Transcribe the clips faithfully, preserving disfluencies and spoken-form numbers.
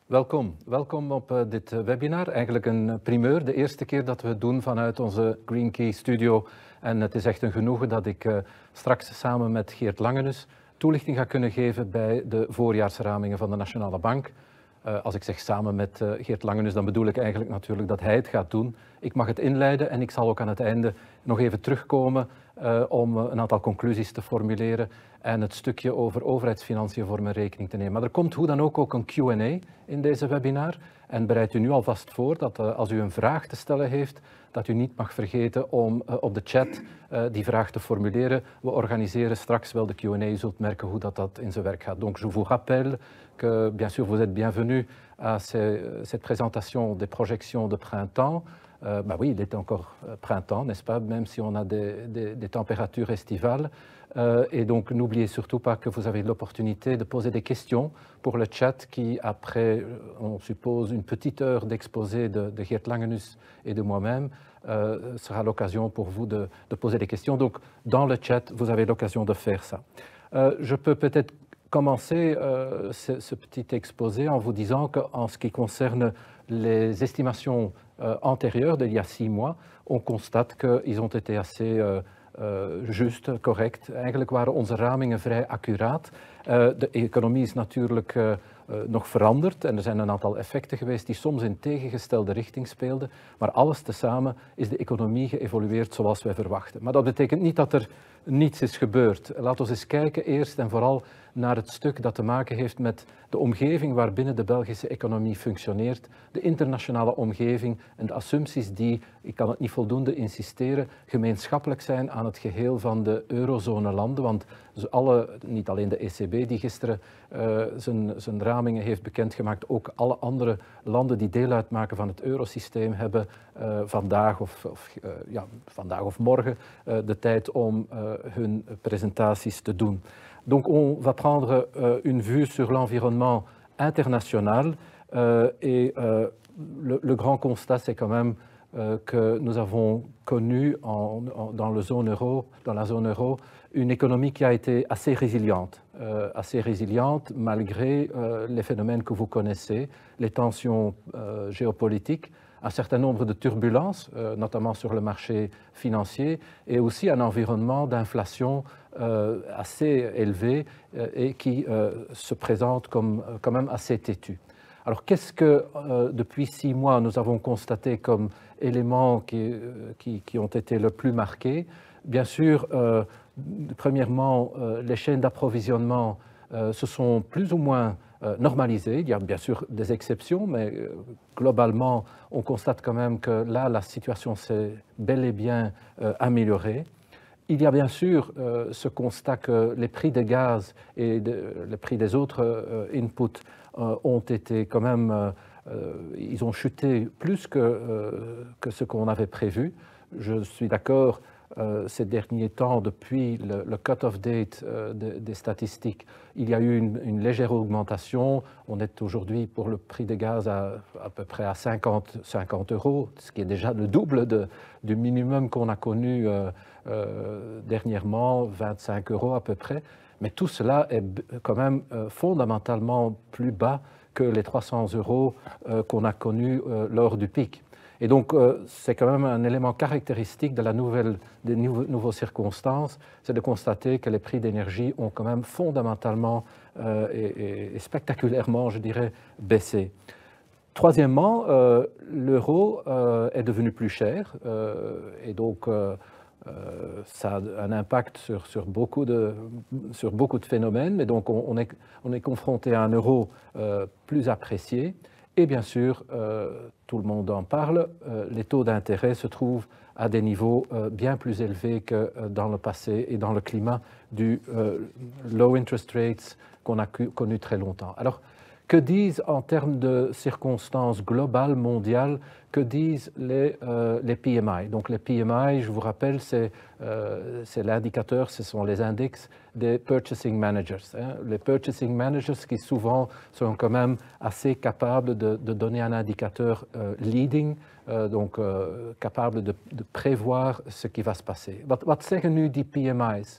Welkom. Welkom op uh, dit uh, webinar. Eigenlijk een primeur, de eerste keer dat we het doen vanuit onze Green Key studio. En het is echt een genoegen dat ik uh, straks samen met Geert Langenus toelichting ga kunnen geven bij de voorjaarsramingen van de Nationale Bank. Uh, als ik zeg samen met uh, Geert Langenus, dan bedoel ik eigenlijk natuurlijk dat hij het gaat doen. Ik mag het inleiden en ik zal ook aan het einde nog even terugkomen uh, om uh, een aantal conclusies te formuleren en het stukje over overheidsfinanciën voor mijn rekening te nemen. Maar er komt hoe dan ook ook een Q en A in deze webinar. En bereid u nu alvast voor dat uh, als u een vraag te stellen heeft, dat u niet mag vergeten om uh, op de chat uh, die vraag te formuleren. We organiseren straks wel de Q en A, u zult merken hoe dat, dat in zijn werk gaat. Donc je vous rappelle que bien sûr vous êtes bienvenus à ces, cette présentation des projections de printemps. Euh, bah oui, il est encore printemps, n'est-ce pas, même si on a des, des, des températures estivales. Euh, et donc, n'oubliez surtout pas que vous avez l'opportunité de poser des questions pour le chat qui, après, on suppose, une petite heure d'exposé de, de Geert Langenus et de moi-même, euh, sera l'occasion pour vous de, de poser des questions. Donc, dans le chat, vous avez l'occasion de faire ça. Euh, je peux peut-être commencer euh, ce, ce petit exposé en vous disant qu'en ce qui concerne les estimations euh, antérieures d'il y a six mois, on constate qu'ils ont été assez euh, uh, justes, correct. Eigenlijk waren onze ramingen vrij accuraat. Uh, de economie is natuurlijk uh, uh, nog veranderd en er zijn een aantal effecten geweest die soms in tegengestelde richting speelden. Maar alles tezamen is de economie geëvolueerd zoals wij verwachten. Maar dat betekent niet dat er niets is gebeurd. Laten we eens kijken eerst en vooral naar het stuk dat te maken heeft met de omgeving waarbinnen de Belgische economie functioneert, de internationale omgeving en de assumpties die, ik kan het niet voldoende insisteren, gemeenschappelijk zijn aan het geheel van de eurozone-landen. Want alle, niet alleen de E C B die gisteren uh, zijn, zijn ramingen heeft bekendgemaakt, ook alle andere landen die deel uitmaken van het eurosysteem hebben uh, vandaag, of, of, uh, ja, vandaag of morgen uh, de tijd om uh, hun presentaties te doen. Donc on va prendre euh, une vue sur l'environnement international euh, et euh, le, le grand constat c'est quand même euh, que nous avons connu en, en, dans, le zone euro, dans la zone euro une économie qui a été assez résiliente, euh, assez résiliente malgré euh, les phénomènes que vous connaissez, les tensions euh, géopolitiques, un certain nombre de turbulences, euh, notamment sur le marché financier, et aussi un environnement d'inflation euh, assez élevé euh, et qui euh, se présente comme euh, quand même assez têtu. Alors qu'est-ce que euh, depuis six mois nous avons constaté comme éléments qui, euh, qui, qui ont été le plus marqués? Bien sûr, euh, premièrement, euh, les chaînes d'approvisionnement euh, se sont plus ou moins euh, normalisées. Il y a bien sûr des exceptions, mais euh, globalement, on constate quand même que là, la situation s'est bel et bien euh, améliorée. Il y a bien sûr euh, ce constat que les prix des gaz et de, les prix des autres euh, inputs euh, ont été quand même, euh, euh, ils ont chuté plus que, euh, que ce qu'on avait prévu. Je suis d'accord. Euh, ces derniers temps, depuis le, le cut-off date euh, de, des statistiques, il y a eu une, une légère augmentation. On est aujourd'hui pour le prix des gaz à, à peu près à cinquante, cinquante euros, ce qui est déjà le double de, du minimum qu'on a connu euh, euh, dernièrement, vingt-cinq euros à peu près. Mais tout cela est quand même euh, fondamentalement plus bas que les trois cents euros euh, qu'on a connus euh, lors du pic. Et donc, euh, c'est quand même un élément caractéristique de la nouvelle, des nouveaux, nouveaux circonstances, c'est de constater que les prix d'énergie ont quand même fondamentalement euh, et, et, et spectaculairement, je dirais, baissé. Troisièmement, euh, l'euro euh, est devenu plus cher euh, et donc euh, euh, ça a un impact sur, sur, beaucoup, de, sur beaucoup de phénomènes, mais donc on, on, est, on est confronté à un euro euh, plus apprécié. Et bien sûr, euh, tout le monde en parle, euh, les taux d'intérêt se trouvent à des niveaux euh, bien plus élevés que euh, dans le passé et dans le climat du euh, low interest rates qu'on a connu très longtemps. Alors, que disent en termes de circonstances globales, mondiales, que disent les, euh, les P M I? Donc les P M I, je vous rappelle, c'est euh, l'indicateur, ce sont les index des purchasing managers. Hein. Les purchasing managers qui souvent sont quand même assez capables de, de donner un indicateur euh, leading, euh, donc euh, capable de, de prévoir ce qui va se passer. Wat, wat zeggen nu die P M I's?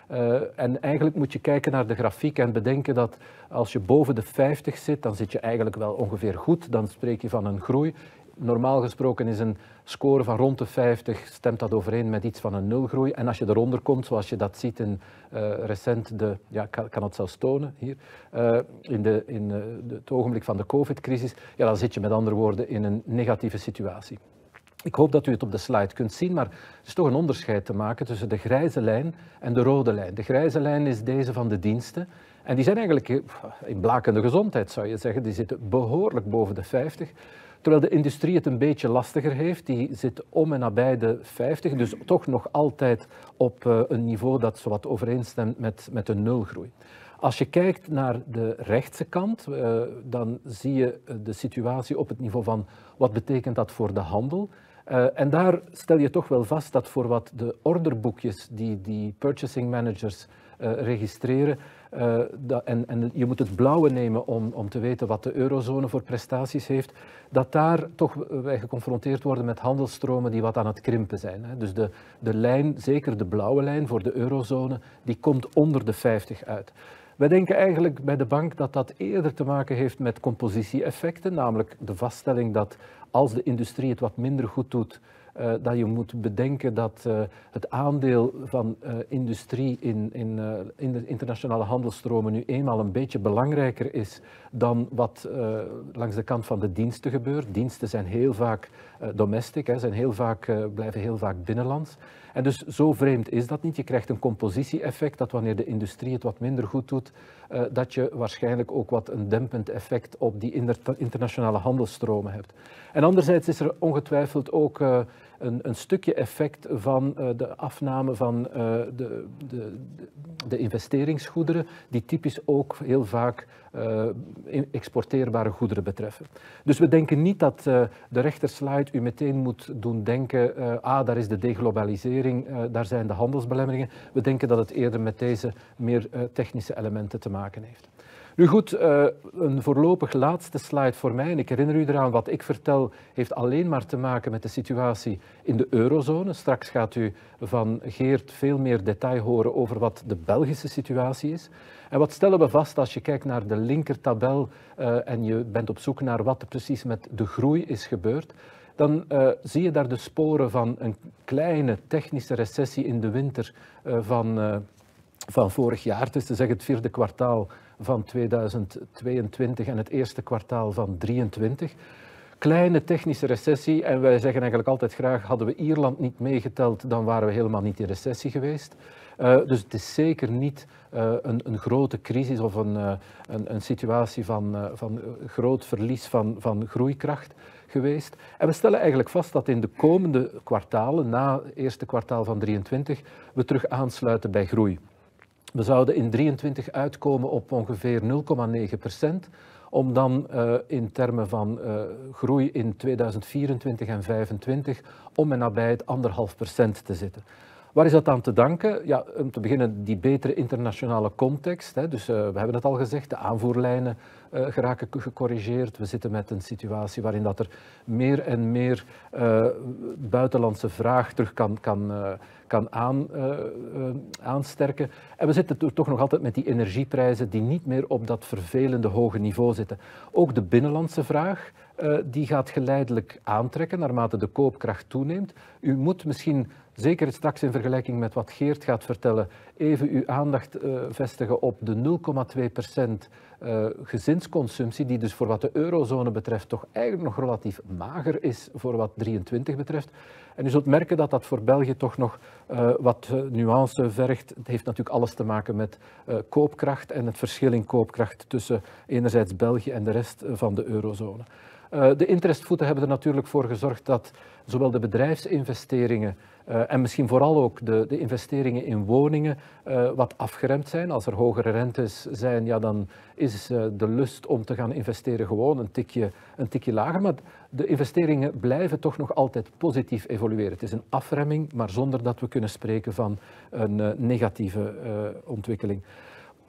Uh, en eigenlijk moet je kijken naar de grafiek en bedenken dat als je boven de vijftig zit, dan zit je eigenlijk wel ongeveer goed. Dan spreek je van een groei. Normaal gesproken is een score van rond de vijftig, stemt dat overeen met iets van een nulgroei. En als je eronder komt, zoals je dat ziet in uh, recent, de, ja, ik kan, kan het zelfs tonen hier, uh, in, de, in uh, de, het ogenblik van de COVID-crisis, ja, dan zit je met andere woorden in een negatieve situatie. Ik hoop dat u het op de slide kunt zien, maar er is toch een onderscheid te maken tussen de grijze lijn en de rode lijn. De grijze lijn is deze van de diensten. En die zijn eigenlijk in blakende gezondheid, zou je zeggen. Die zitten behoorlijk boven de vijftig. Terwijl de industrie het een beetje lastiger heeft. Die zit om en nabij de vijftig. Dus toch nog altijd op uh, een niveau dat zowat overeenstemt met, met een nulgroei. Als je kijkt naar de rechtse kant, uh, dan zie je de situatie op het niveau van wat betekent dat voor de handel. Uh, en daar stel je toch wel vast dat voor wat de orderboekjes die die purchasing managers uh, registreren, uh, dat, en, en je moet het blauwe nemen om, om te weten wat de eurozone voor prestaties heeft, dat daar toch wij geconfronteerd worden met handelsstromen die wat aan het krimpen zijn. Hè. Dus de, de lijn, zeker de blauwe lijn voor de eurozone, die komt onder de vijftig uit. Wij denken eigenlijk bij de bank dat dat eerder te maken heeft met compositie-effecten, namelijk de vaststelling dat als de industrie het wat minder goed doet, uh, dat je moet bedenken dat uh, het aandeel van uh, industrie in, in, uh, in de internationale handelsstromen nu eenmaal een beetje belangrijker is dan wat uh, langs de kant van de diensten gebeurt. Diensten zijn heel vaak uh, domestic, hè, zijn heel vaak, uh, blijven heel vaak binnenlands. En dus zo vreemd is dat niet. Je krijgt een compositie-effect dat wanneer de industrie het wat minder goed doet, uh, dat je waarschijnlijk ook wat een dempend effect op die inter internationale handelsstromen hebt. En anderzijds is er ongetwijfeld ook uh, een, een stukje effect van uh, de afname van uh, de, de, de investeringsgoederen, die typisch ook heel vaak uh, exporteerbare goederen betreffen. Dus we denken niet dat uh, de rechterslide u meteen moet doen denken, uh, ah, daar is de deglobalisering, uh, daar zijn de handelsbelemmeringen. We denken dat het eerder met deze meer uh, technische elementen te maken heeft. Nu goed, uh, een voorlopig laatste slide voor mij. En ik herinner u eraan, wat ik vertel heeft alleen maar te maken met de situatie in de eurozone. Straks gaat u van Geert veel meer detail horen over wat de Belgische situatie is. En wat stellen we vast als je kijkt naar de linkertabel uh, en je bent op zoek naar wat er precies met de groei is gebeurd. Dan uh, zie je daar de sporen van een kleine technische recessie in de winter uh, van, uh, van vorig jaar. Het is te zeggen het vierde kwartaal van tweeduizend tweeëntwintig en het eerste kwartaal van drieëntwintig. Kleine technische recessie en wij zeggen eigenlijk altijd graag, hadden we Ierland niet meegeteld, dan waren we helemaal niet in recessie geweest. Uh, dus het is zeker niet uh, een, een grote crisis of een, uh, een, een situatie van, uh, van uh, groot verlies van, van groeikracht geweest. En we stellen eigenlijk vast dat in de komende kwartalen, na het eerste kwartaal van drieëntwintig, we terug aansluiten bij groei. We zouden in drieëntwintig uitkomen op ongeveer nul komma negen procent, om dan uh, in termen van uh, groei in tweeduizend vierentwintig en vijfentwintig om en nabij het anderhalf procent te zitten. Waar is dat aan te danken? Ja, om te beginnen die betere internationale context. Hè. Dus uh, we hebben het al gezegd, de aanvoerlijnen uh, geraken gecorrigeerd. We zitten met een situatie waarin dat er meer en meer uh, buitenlandse vraag terug kan, kan, uh, kan aan, uh, uh, aansterken. En we zitten toch nog altijd met die energieprijzen die niet meer op dat vervelende hoge niveau zitten. Ook de binnenlandse vraag uh, die gaat geleidelijk aantrekken naarmate de koopkracht toeneemt. U moet misschien, zeker straks in vergelijking met wat Geert gaat vertellen, even uw aandacht uh, vestigen op de nul komma twee procent uh, gezinsconsumptie, die dus voor wat de eurozone betreft toch eigenlijk nog relatief mager is voor wat drieëntwintig betreft. En u zult merken dat dat voor België toch nog uh, wat uh, nuance vergt. Het heeft natuurlijk alles te maken met uh, koopkracht en het verschil in koopkracht tussen enerzijds België en de rest van de eurozone. Uh, de interestvoeten hebben er natuurlijk voor gezorgd dat zowel de bedrijfsinvesteringen uh, en misschien vooral ook de, de investeringen in woningen uh, wat afgeremd zijn. Als er hogere rentes zijn, ja, dan is uh, de lust om te gaan investeren gewoon een tikje, een tikje lager. Maar de investeringen blijven toch nog altijd positief evolueren. Het is een afremming, maar zonder dat we kunnen spreken van een uh, negatieve uh, ontwikkeling.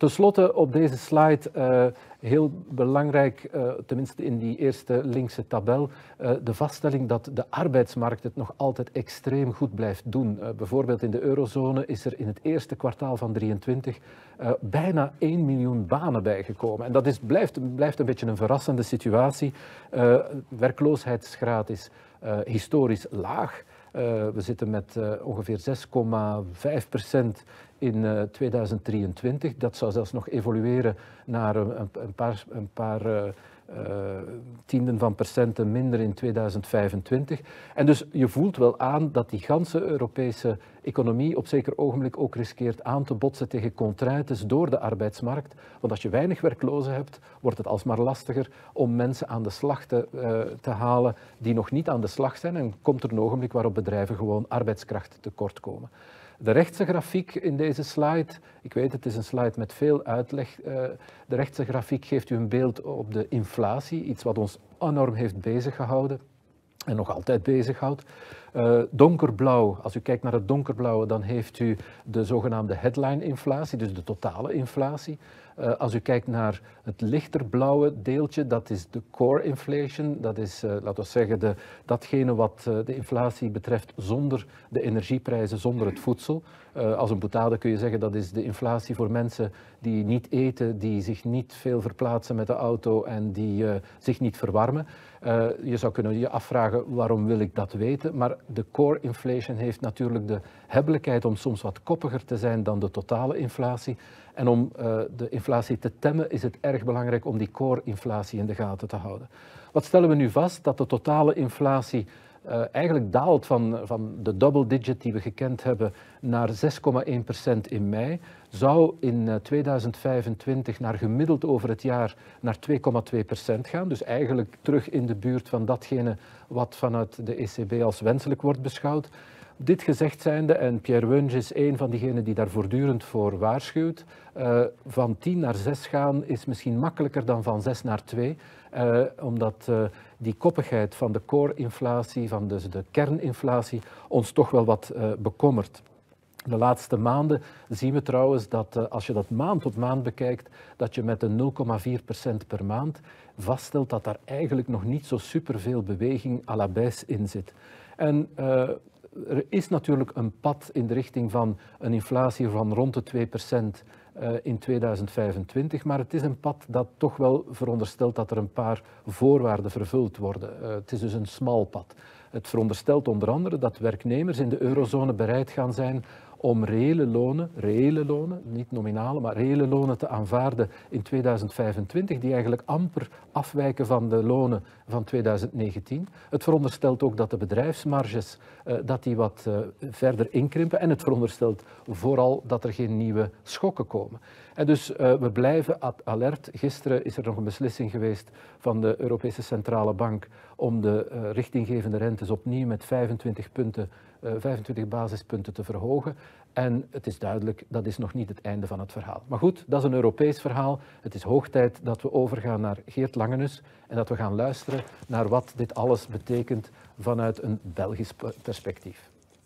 Ten slotte op deze slide, uh, heel belangrijk, uh, tenminste in die eerste linkse tabel, uh, de vaststelling dat de arbeidsmarkt het nog altijd extreem goed blijft doen. Uh, bijvoorbeeld in de eurozone is er in het eerste kwartaal van drieëntwintig uh, bijna één miljoen banen bijgekomen. En dat is, blijft, blijft een beetje een verrassende situatie. Uh, werkloosheidsgraad is uh, historisch laag. Uh, we zitten met uh, ongeveer zes komma vijf procent in uh, tweeduizend drieëntwintig. Dat zou zelfs nog evolueren naar een, een paar, een paar uh, uh, tienden van procenten minder in tweeduizend vijfentwintig. En dus je voelt wel aan dat die ganse Europese economie op zeker ogenblik ook riskeert aan te botsen tegen contraintes door de arbeidsmarkt. Want als je weinig werklozen hebt, wordt het alsmaar lastiger om mensen aan de slag te, uh, te halen die nog niet aan de slag zijn. En komt er een ogenblik waarop bedrijven gewoon arbeidskracht tekort komen. De rechtse grafiek in deze slide, ik weet het is een slide met veel uitleg, de rechtse grafiek geeft u een beeld op de inflatie, iets wat ons enorm heeft bezig gehouden en nog altijd bezighoudt. Uh, donkerblauw, als u kijkt naar het donkerblauwe, dan heeft u de zogenaamde headline-inflatie, dus de totale inflatie. Uh, als u kijkt naar het lichterblauwe deeltje, dat is de core inflation. Dat is, uh, laten we zeggen, de, datgene wat uh, de inflatie betreft zonder de energieprijzen, zonder het voedsel. Uh, als een boutade kun je zeggen dat is de inflatie voor mensen die niet eten, die zich niet veel verplaatsen met de auto en die uh, zich niet verwarmen. Uh, je zou kunnen je afvragen waarom wil ik dat weten, maar de core inflation heeft natuurlijk de hebbelijkheid om soms wat koppiger te zijn dan de totale inflatie. En om uh, de inflatie te temmen is het erg belangrijk om die core inflatie in de gaten te houden. Wat stellen we nu vast? Dat de totale inflatie uh, eigenlijk daalt van, van de double digit die we gekend hebben naar zes komma één procent in mei. Zou in uh, tweeduizend vijfentwintig naar gemiddeld over het jaar naar twee komma twee procent gaan. Dus eigenlijk terug in de buurt van datgene wat vanuit de E C B als wenselijk wordt beschouwd. Dit gezegd zijnde, en Pierre Wunsch is een van diegenen die daar voortdurend voor waarschuwt, uh, van tien naar zes gaan is misschien makkelijker dan van zes naar twee, uh, omdat uh, die koppigheid van de core-inflatie, van dus de kerninflatie, ons toch wel wat uh, bekommert. De laatste maanden zien we trouwens dat uh, als je dat maand op maand bekijkt, dat je met een nul komma vier procent per maand vaststelt dat daar eigenlijk nog niet zo superveel beweging à la baisse in zit. En uh, er is natuurlijk een pad in de richting van een inflatie van rond de twee procent uh, in tweeduizend vijfentwintig, maar het is een pad dat toch wel veronderstelt dat er een paar voorwaarden vervuld worden. Uh, het is dus een smal pad. Het veronderstelt onder andere dat werknemers in de eurozone bereid gaan zijn om reële lonen, reële lonen, niet nominale, maar reële lonen te aanvaarden in tweeduizend vijfentwintig, die eigenlijk amper afwijken van de lonen van tweeduizend negentien. Het veronderstelt ook dat de bedrijfsmarges uh, dat die wat uh, verder inkrimpen en het veronderstelt vooral dat er geen nieuwe schokken komen. En dus uh, we blijven alert. Gisteren is er nog een beslissing geweest van de Europese Centrale Bank om de uh, richtinggevende rentes opnieuw met vijfentwintig punten, uh, vijfentwintig basispunten te verhogen. En het is duidelijk, dat is nog niet het einde van het verhaal. Maar goed, dat is een Europees verhaal. Het is hoog tijd dat we overgaan naar Geert Langenus en dat we gaan luisteren naar wat dit alles betekent vanuit een Belgisch perspectief.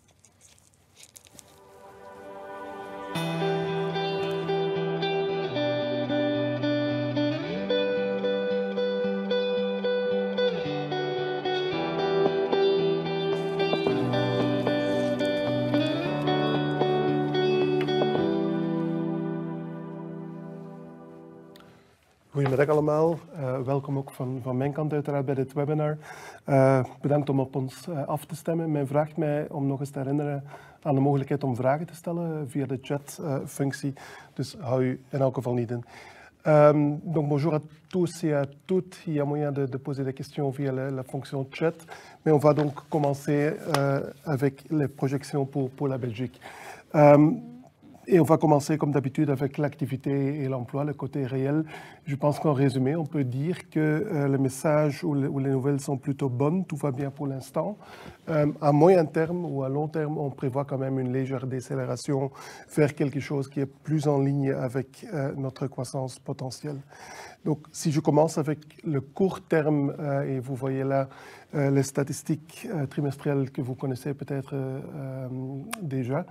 Goedemiddag allemaal, uh, welkom ook van, van mijn kant uiteraard bij dit webinar. Uh, bedankt om op ons uh, af te stemmen. Men vraagt mij om nog eens te herinneren aan de mogelijkheid om vragen te stellen via de chatfunctie, uh, dus hou u in elk geval niet in. Um, donc bonjour à tous et à toutes, il y a moyen de, de poser des questions via la, la fonction chat, mais on va donc commencer uh, avec les projections pour, pour la Belgique. Um, Et on va commencer comme d'habitude avec l'activité et l'emploi, le côté réel. Je pense qu'en résumé, on peut dire que euh, le message ou, le, ou les nouvelles sont plutôt bonnes, tout va bien pour l'instant. Euh, à moyen terme ou à long terme, on prévoit quand même une légère décélération vers quelque chose qui est plus en ligne avec euh, notre croissance potentielle. Donc si je commence avec le court terme, euh, et vous voyez là euh, les statistiques euh, trimestrielles que vous connaissez peut-être euh, déjà,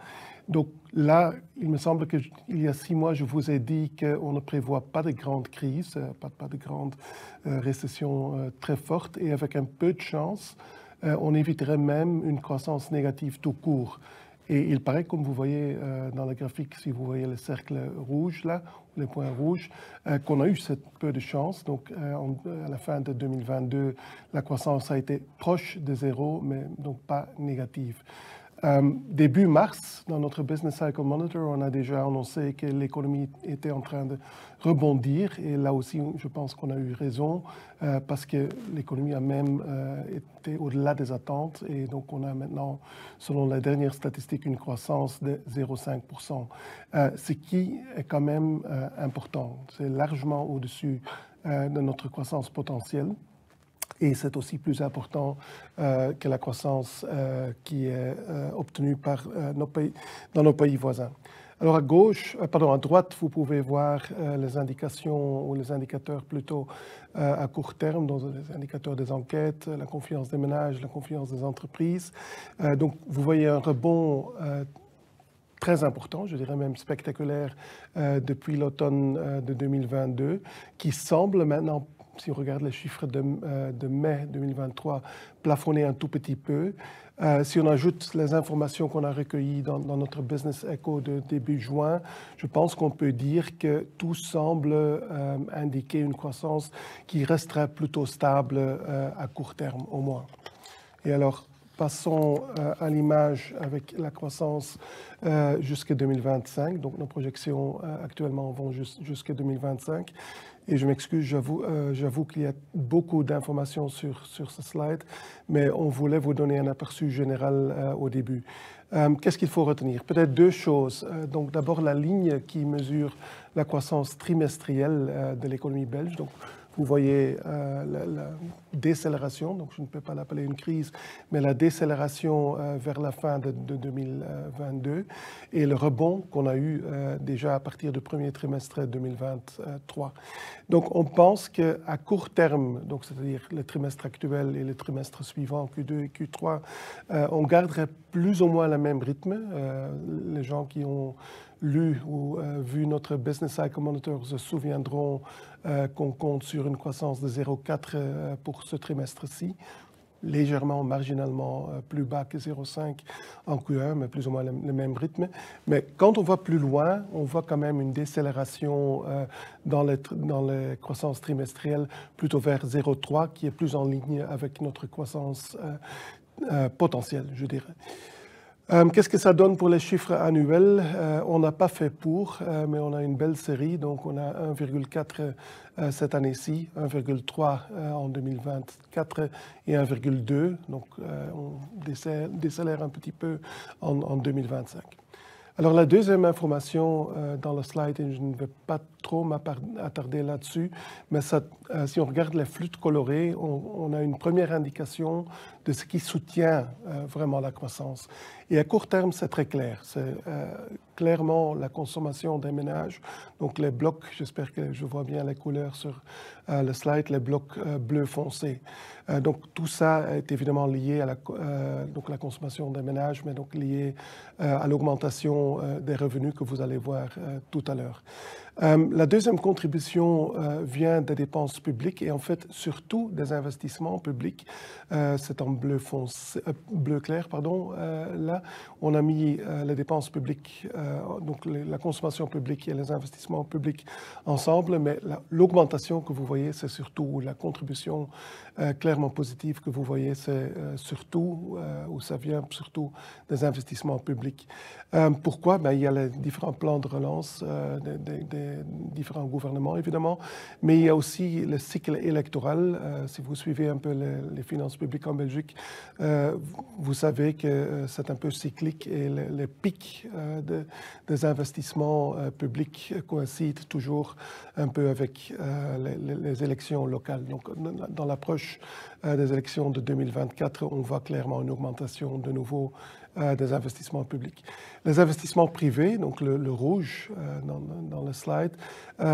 Donc là, il me semble qu'il y a six mois, je vous ai dit qu'on ne prévoit pas de grande crise, pas, pas de grande euh, récession euh, très forte, et avec un peu de chance, euh, on éviterait même une croissance négative tout court. Et il paraît, comme vous voyez euh, dans le graphique, si vous voyez le cercle rouge là, les points rouges, euh, qu'on a eu cette peu de chance. Donc, euh, en, à la fin de deux mille vingt-deux, la croissance a été proche de zéro, mais donc pas négative. Euh, début mars, dans notre Business Cycle Monitor, on a déjà annoncé que l'économie était en train de rebondir. Et là aussi, je pense qu'on a eu raison euh, parce que l'économie a même euh, été au-delà des attentes. Et donc, on a maintenant, selon la dernière statistique, une croissance de zéro virgule cinq pour cent, euh, ce qui est quand même euh, important. C'est largement au-dessus euh, de notre croissance potentielle. Et c'est aussi plus important euh, que la croissance euh, qui est euh, obtenue par, euh, nos pays, dans nos pays voisins. Alors à gauche, euh, pardon, à droite, vous pouvez voir euh, les indications ou les indicateurs plutôt euh, à court terme, donc les indicateurs des enquêtes, la confiance des ménages, la confiance des entreprises. Euh, donc vous voyez un rebond euh, très important, je dirais même spectaculaire, euh, depuis l'automne euh, de deux mille vingt-deux, qui semble maintenant, si on regarde les chiffres de, euh, de mai deux mille vingt-trois, plafonner un tout petit peu. Euh, si on ajoute les informations qu'on a recueillies dans, dans notre Business Echo de début juin, je pense qu'on peut dire que tout semble euh, indiquer une croissance qui restera plutôt stable euh, à court terme au moins. Et alors, passons euh, à l'image avec la croissance euh, jusqu'à deux mille vingt-cinq. Donc, nos projections euh, actuellement vont jusqu'à deux mille vingt-cinq. Et je m'excuse, j'avoue, euh, j'avoue qu'il y a beaucoup d'informations sur, sur ce slide, mais on voulait vous donner un aperçu général euh, au début. Euh, qu'est-ce qu'il faut retenir? Peut-être deux choses. Euh, donc, d'abord, la ligne qui mesure la croissance trimestrielle euh, de l'économie belge. Donc, vous voyez euh, la, la décélération, donc je ne peux pas l'appeler une crise, mais la décélération euh, vers la fin de, de deux mille vingt-deux et le rebond qu'on a eu euh, déjà à partir du premier trimestre deux mille vingt-trois. Donc on pense qu'à court terme, donc c'est-à-dire le trimestre actuel et le trimestre suivant, Q deux et Q trois, euh, on garderait plus ou moins le même rythme. Euh, les gens qui ont lu ou euh, vu notre Business Cycle Monitor se souviendront euh, qu'on compte sur une croissance de zéro virgule quatre euh, pour ce trimestre-ci, légèrement, marginalement euh, plus bas que zéro virgule cinq en Q un, mais plus ou moins le, le même rythme. Mais quand on va plus loin, on voit quand même une décélération euh, dans, les, dans les croissances trimestrielles plutôt vers zéro virgule trois, qui est plus en ligne avec notre croissance euh, euh, potentielle, je dirais. Euh, Qu'est-ce que ça donne pour les chiffres annuels? euh, On n'a pas fait pour, euh, mais on a une belle série. Donc, on a un virgule quatre euh, cette année-ci, un virgule trois euh, en deux mille vingt-quatre et un virgule deux. Donc, euh, on décélère, décélère un petit peu en, en deux mille vingt-cinq. Alors, la deuxième information euh, dans le slide, et je ne vais pas trop m'attarder là-dessus, mais ça, euh, si on regarde les flûtes colorées, on, on a une première indication de ce qui soutient euh, vraiment la croissance. Et à court terme, c'est très clair. C'est euh, clairement la consommation des ménages. Donc, les blocs, j'espère que je vois bien les couleurs sur euh, le slide, les blocs euh, bleu foncé. Euh, donc, tout ça est évidemment lié à la, euh, donc la consommation des ménages, mais donc lié euh, à l'augmentation euh, des revenus que vous allez voir euh, tout à l'heure. Euh, la deuxième contribution euh, vient des dépenses publiques et en fait surtout des investissements publics. Euh, c'est en bleu, foncé, euh, bleu clair, pardon. Euh, là, on a mis euh, les dépenses publiques, euh, donc les, la consommation publique et les investissements publics ensemble, mais l'augmentation que vous voyez, c'est surtout la contribution euh, clairement positive que vous voyez, c'est euh, surtout, euh, ou ça vient surtout des investissements publics. Euh, pourquoi? Ben, il y a les différents plans de relance euh, des, des, des différents gouvernements, évidemment, mais il y a aussi le cycle électoral. Euh, si vous suivez un peu les, les finances publiques en Belgique, euh, vous savez que euh, c'est un peu cyclique et les, les pics euh, de, des investissements euh, publics coïncident toujours un peu avec euh, les, les élections locales. Donc, dans l'approche euh, des élections de deux mille vingt-quatre, on voit clairement une augmentation de nouveau euh, des investissements publics. Les investissements privés, donc le, le rouge euh, dans, dans le slide, euh,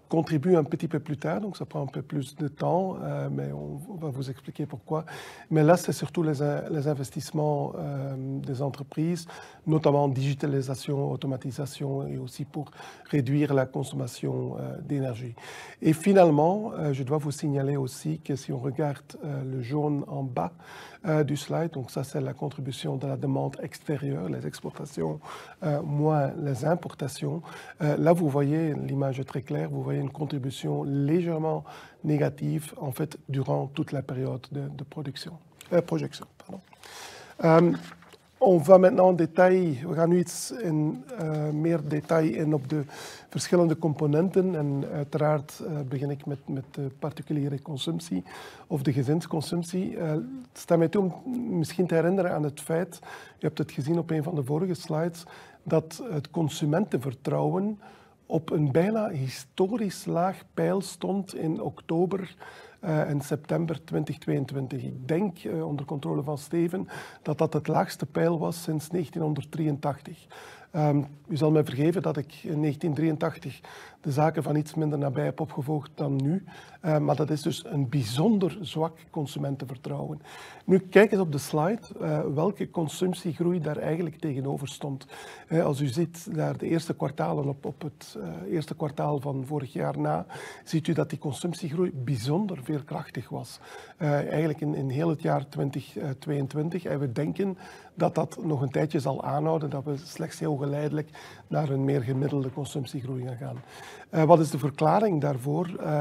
contribue un petit peu plus tard, donc ça prend un peu plus de temps, euh, mais on, on va vous expliquer pourquoi. Mais là, c'est surtout les, les investissements euh, des entreprises, notamment en digitalisation, automatisation et aussi pour réduire la consommation euh, d'énergie. Et finalement, euh, je dois vous signaler aussi que si on regarde euh, le jaune en bas euh, du slide, donc ça c'est la contribution de la demande extérieure, les exportations euh, moins les importations. Euh, là, vous voyez, l'image est très claire, vous voyez une contribution légèrement négative en fait durant toute la période de, de production, euh, projection. Pardon. Um, on va maintenant in detail, we gaan nu iets in uh, meer detail in op de verschillende componenten en uiteraard uh, begin ik met, met de particuliere consumptie of de gezinsconsumptie. Uh, het staat mij toe om misschien te herinneren aan het feit, je hebt het gezien op een van de vorige slides, dat het consumentenvertrouwen op een bijna historisch laag peil stond in oktober uh, en september twintig tweeëntwintig. Ik denk, uh, onder controle van Steven, dat dat het laagste peil was sinds negentienhonderddrieëntachtig. Um, u zal mij vergeven dat ik in negentien drieëntachtig de zaken van iets minder nabij heb opgevolgd dan nu. Uh, maar dat is dus een bijzonder zwak consumentenvertrouwen. Nu, kijk eens op de slide uh, welke consumptiegroei daar eigenlijk tegenover stond. Uh, als u ziet naar de eerste kwartalen op, op het uh, eerste kwartaal van vorig jaar na, ziet u dat die consumptiegroei bijzonder veerkrachtig was. Uh, eigenlijk in, in heel het jaar twintig tweeëntwintig. En we denken dat dat nog een tijdje zal aanhouden, dat we slechts heel geleidelijk naar een meer gemiddelde consumptiegroei gaan gaan. Uh, wat is de verklaring daarvoor? Uh,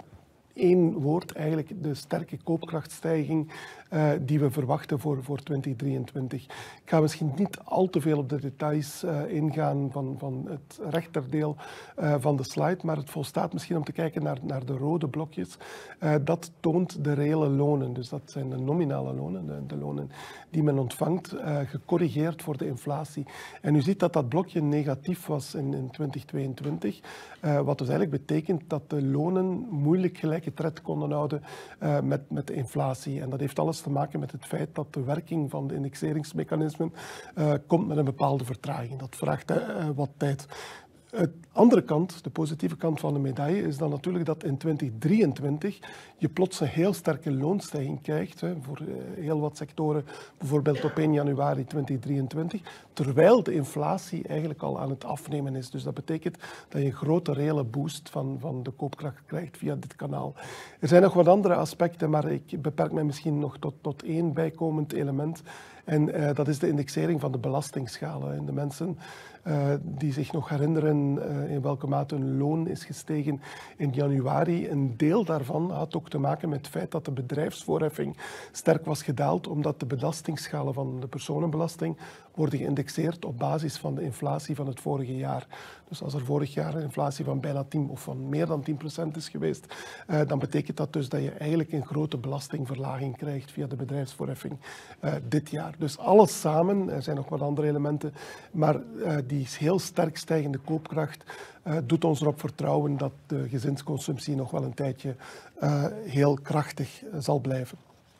Eén woord, eigenlijk de sterke koopkrachtstijging uh, die we verwachten voor, voor twintig drieëntwintig. Ik ga misschien niet al te veel op de details uh, ingaan van, van het rechterdeel uh, van de slide, maar het volstaat misschien om te kijken naar, naar de rode blokjes. Uh, dat toont de reële lonen, dus dat zijn de nominale lonen, de, de lonen die men ontvangt, uh, gecorrigeerd voor de inflatie. En u ziet dat dat blokje negatief was in, in twintig tweeëntwintig, uh, wat dus eigenlijk betekent dat de lonen moeilijk gelijk tred konden houden uh, met, met de inflatie. En dat heeft alles te maken met het feit dat de werking van de indexeringsmechanismen uh, komt met een bepaalde vertraging. Dat vraagt uh, wat tijd. De andere kant, de positieve kant van de medaille, is dan natuurlijk dat in twintig drieëntwintig je plots een heel sterke loonstijging krijgt, hè, voor heel wat sectoren, bijvoorbeeld op één januari twintig drieëntwintig, terwijl de inflatie eigenlijk al aan het afnemen is. Dus dat betekent dat je een grote reële boost van, van de koopkracht krijgt via dit kanaal. Er zijn nog wat andere aspecten, maar ik beperk mij misschien nog tot, tot één bijkomend element. En uh, dat is de indexering van de belastingschalen. En de mensen uh, die zich nog herinneren uh, in welke mate hun loon is gestegen in januari, een deel daarvan had ook te maken met het feit dat de bedrijfsvoorheffing sterk was gedaald, omdat de belastingschalen van de personenbelasting worden geïndexeerd op basis van de inflatie van het vorige jaar. Dus als er vorig jaar een inflatie van bijna tien of van meer dan tien procent is geweest, uh, dan betekent dat dus dat je eigenlijk een grote belastingverlaging krijgt via de bedrijfsvoorheffing uh, dit jaar. Dus alles samen, er zijn nog wat andere elementen, maar uh, die heel sterk stijgende koopkracht uh, doet ons erop vertrouwen dat de gezinsconsumptie nog wel een tijdje uh, heel krachtig uh, zal blijven.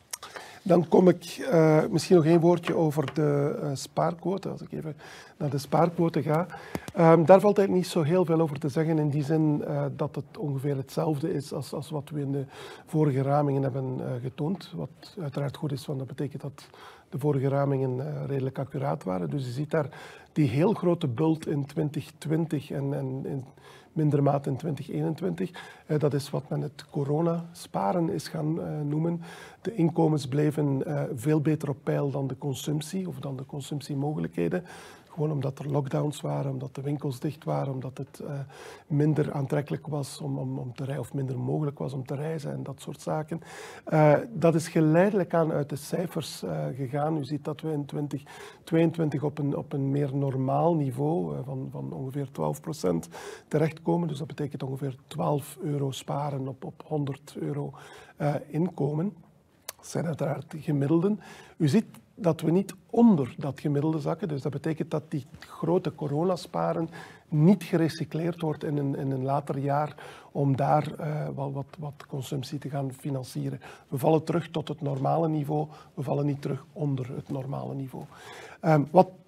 Dan kom ik uh, misschien nog één woordje over de uh, spaarquote, als ik even naar de spaarquote ga. Um, daar valt eigenlijk niet zo heel veel over te zeggen, in die zin uh, dat het ongeveer hetzelfde is als, als wat we in de vorige ramingen hebben uh, getoond. Wat uiteraard goed is, want dat betekent dat de vorige ramingen uh, redelijk accuraat waren. Dus je ziet daar die heel grote bult in twintig twintig en, en in mindere mate in twintig eenentwintig. Uh, dat is wat men het coronasparen is gaan uh, noemen. De inkomens bleven uh, veel beter op peil dan de consumptie of dan de consumptiemogelijkheden. Gewoon omdat er lockdowns waren, omdat de winkels dicht waren, omdat het uh, minder aantrekkelijk was om, om, om te reizen, of minder mogelijk was om te reizen en dat soort zaken. Uh, dat is geleidelijk aan uit de cijfers uh, gegaan. U ziet dat we in twintig tweeëntwintig op een, op een meer normaal niveau uh, van, van ongeveer twaalf procent terechtkomen. Dus dat betekent ongeveer twaalf euro sparen op, op honderd euro uh, inkomen. Dat zijn uiteraard gemiddelden. U ziet dat we niet onder dat gemiddelde zakken. Dus dat betekent dat die grote coronasparen niet gerecycleerd wordt in een, in een later jaar om daar uh, wat, wat, wat consumptie te gaan financieren. We vallen terug tot het normale niveau. We vallen niet terug onder het normale niveau. Um, wat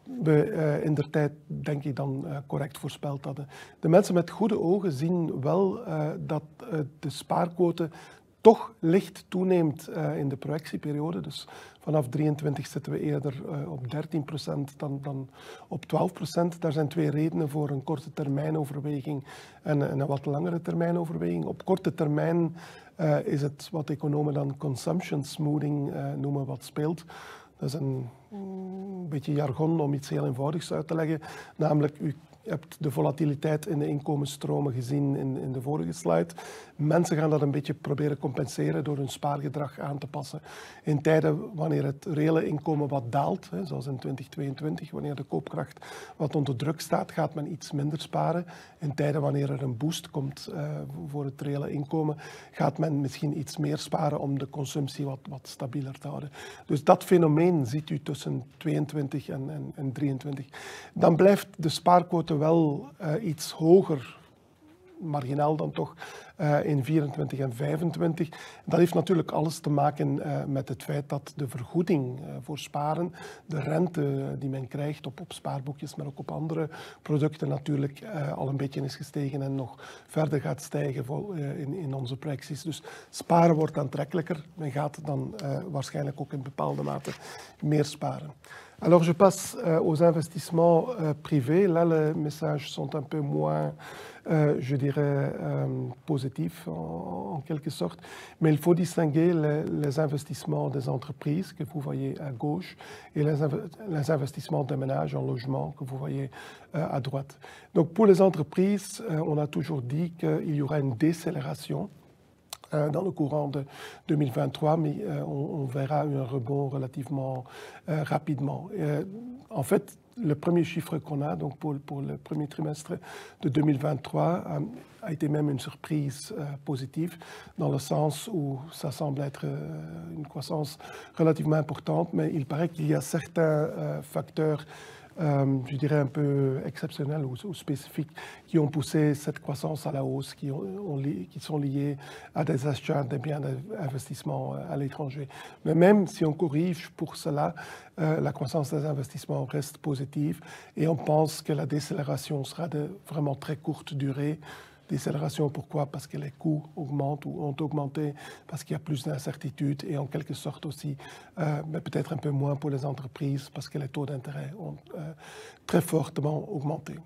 we uh, in der tijd, denk ik, dan uh, correct voorspeld hadden. De mensen met goede ogen zien wel uh, dat uh, de spaarquote toch licht toeneemt uh, in de projectieperiode. Dus vanaf drieëntwintig zitten we eerder uh, op dertien procent dan, dan op twaalf procent. Daar zijn twee redenen voor: een korte termijnoverweging en, en een wat langere termijnoverweging. Op korte termijn uh, is het wat economen dan consumption smoothing uh, noemen wat speelt. Dat is een, een beetje jargon om iets heel eenvoudigs uit te leggen. Namelijk, u hebt de volatiliteit in de inkomensstromen gezien in, in de vorige slide. Mensen gaan dat een beetje proberen compenseren door hun spaargedrag aan te passen. In tijden wanneer het reële inkomen wat daalt, hè, zoals in twintig tweeëntwintig, wanneer de koopkracht wat onder druk staat, gaat men iets minder sparen. In tijden wanneer er een boost komt uh, voor het reële inkomen, gaat men misschien iets meer sparen om de consumptie wat, wat stabieler te houden. Dus dat fenomeen ziet u tussen tweeëntwintig en, en, en drieëntwintig. Dan blijft de spaarquote wel uh, iets hoger, marginaal dan toch, uh, in vierentwintig en vijfentwintig. Dat heeft natuurlijk alles te maken uh, met het feit dat de vergoeding uh, voor sparen, de rente die men krijgt op, op spaarboekjes, maar ook op andere producten natuurlijk uh, al een beetje is gestegen en nog verder gaat stijgen vol, uh, in, in onze projecties. Dus sparen wordt aantrekkelijker. Men gaat dan uh, waarschijnlijk ook in bepaalde mate meer sparen. Alors je passe euh, aux investissements euh, privés. Là, les messages sont un peu moins, euh, je dirais, euh, positifs en, en quelque sorte. Mais il faut distinguer les, les investissements des entreprises que vous voyez à gauche et les, inv les investissements des ménages en logement que vous voyez euh, à droite. Donc pour les entreprises, euh, on a toujours dit qu'il y aura une décélération dans le courant de deux mille vingt-trois, mais euh, on, on verra un rebond relativement euh, rapidement. Euh, en fait, le premier chiffre qu'on a, donc pour, pour le premier trimestre de deux mille vingt-trois, euh, a été même une surprise euh, positive, dans le sens où ça semble être euh, une croissance relativement importante, mais il paraît qu'il y a certains euh, facteurs Euh, je dirais un peu exceptionnels ou, ou spécifiques qui ont poussé cette croissance à la hausse, qui, ont, ont, qui sont liés à des achats des biens d'investissement à l'étranger. Mais même si on corrige pour cela, euh, la croissance des investissements reste positive et on pense que la décélération sera de vraiment très courte durée. Décélération, pourquoi? Parce que les coûts augmentent ou ont augmenté, parce qu'il y a plus d'incertitudes et en quelque sorte aussi, euh, mais peut-être un peu moins pour les entreprises, parce que les taux d'intérêt ont euh, très fortement augmenté.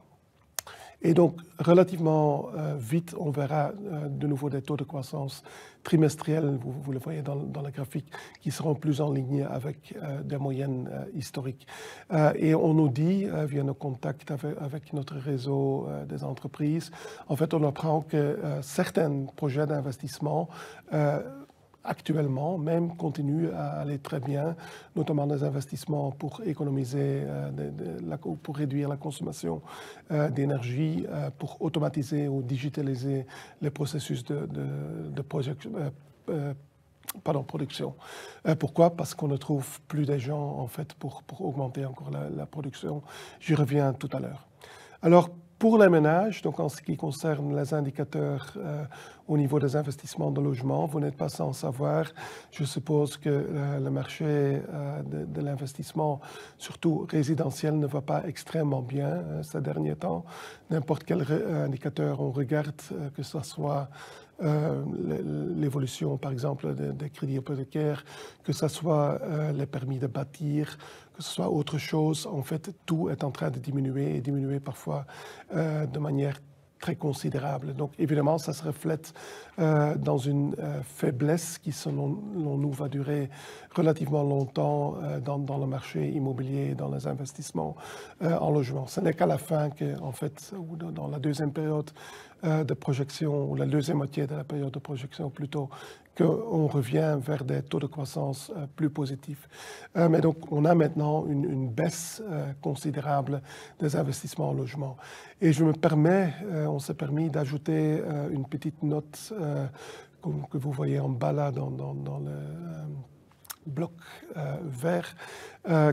Et donc, relativement euh, vite, on verra euh, de nouveau des taux de croissance trimestriels, vous, vous le voyez dans, dans le graphique, qui seront plus en ligne avec euh, des moyennes euh, historiques. Euh, et on nous dit, euh, via nos contacts avec, avec notre réseau euh, des entreprises, en fait, on apprend que euh, certains projets d'investissement euh, actuellement même continuent à aller très bien, notamment des investissements pour économiser, euh, de, de, la, pour réduire la consommation euh, d'énergie, euh, pour automatiser ou digitaliser les processus de, de, de projection. Euh, euh, Pardon, production. Euh, pourquoi? Parce qu'on ne trouve plus de gens en fait pour, pour augmenter encore la, la production. J'y reviens tout à l'heure. Alors, pour les ménages, donc en ce qui concerne les indicateurs euh, au niveau des investissements de logement, vous n'êtes pas sans savoir, je suppose que euh, le marché euh, de, de l'investissement, surtout résidentiel, ne va pas extrêmement bien euh, ces derniers temps. N'importe quel indicateur on regarde, euh, que ce soit Euh, l'évolution, par exemple, des, des crédits hypothécaires, que ce soit euh, les permis de bâtir, que ce soit autre chose, en fait, tout est en train de diminuer et diminuer parfois euh, de manière très considérable. Donc, évidemment, ça se reflète euh, dans une euh, faiblesse qui, selon nous, va durer relativement longtemps euh, dans, dans le marché immobilier, dans les investissements euh, en logement. Ce n'est qu'à la fin, que, en fait, ou dans la deuxième période euh, de projection, ou la deuxième moitié de la période de projection plutôt, qu'on revient vers des taux de croissance euh, plus positifs. Euh, mais donc, on a maintenant une, une baisse euh, considérable des investissements en logement. Et je me permets, euh, on s'est permis d'ajouter euh, une petite note euh, comme, que vous voyez en bas là dans, dans, dans le euh, bloc euh, vert, euh,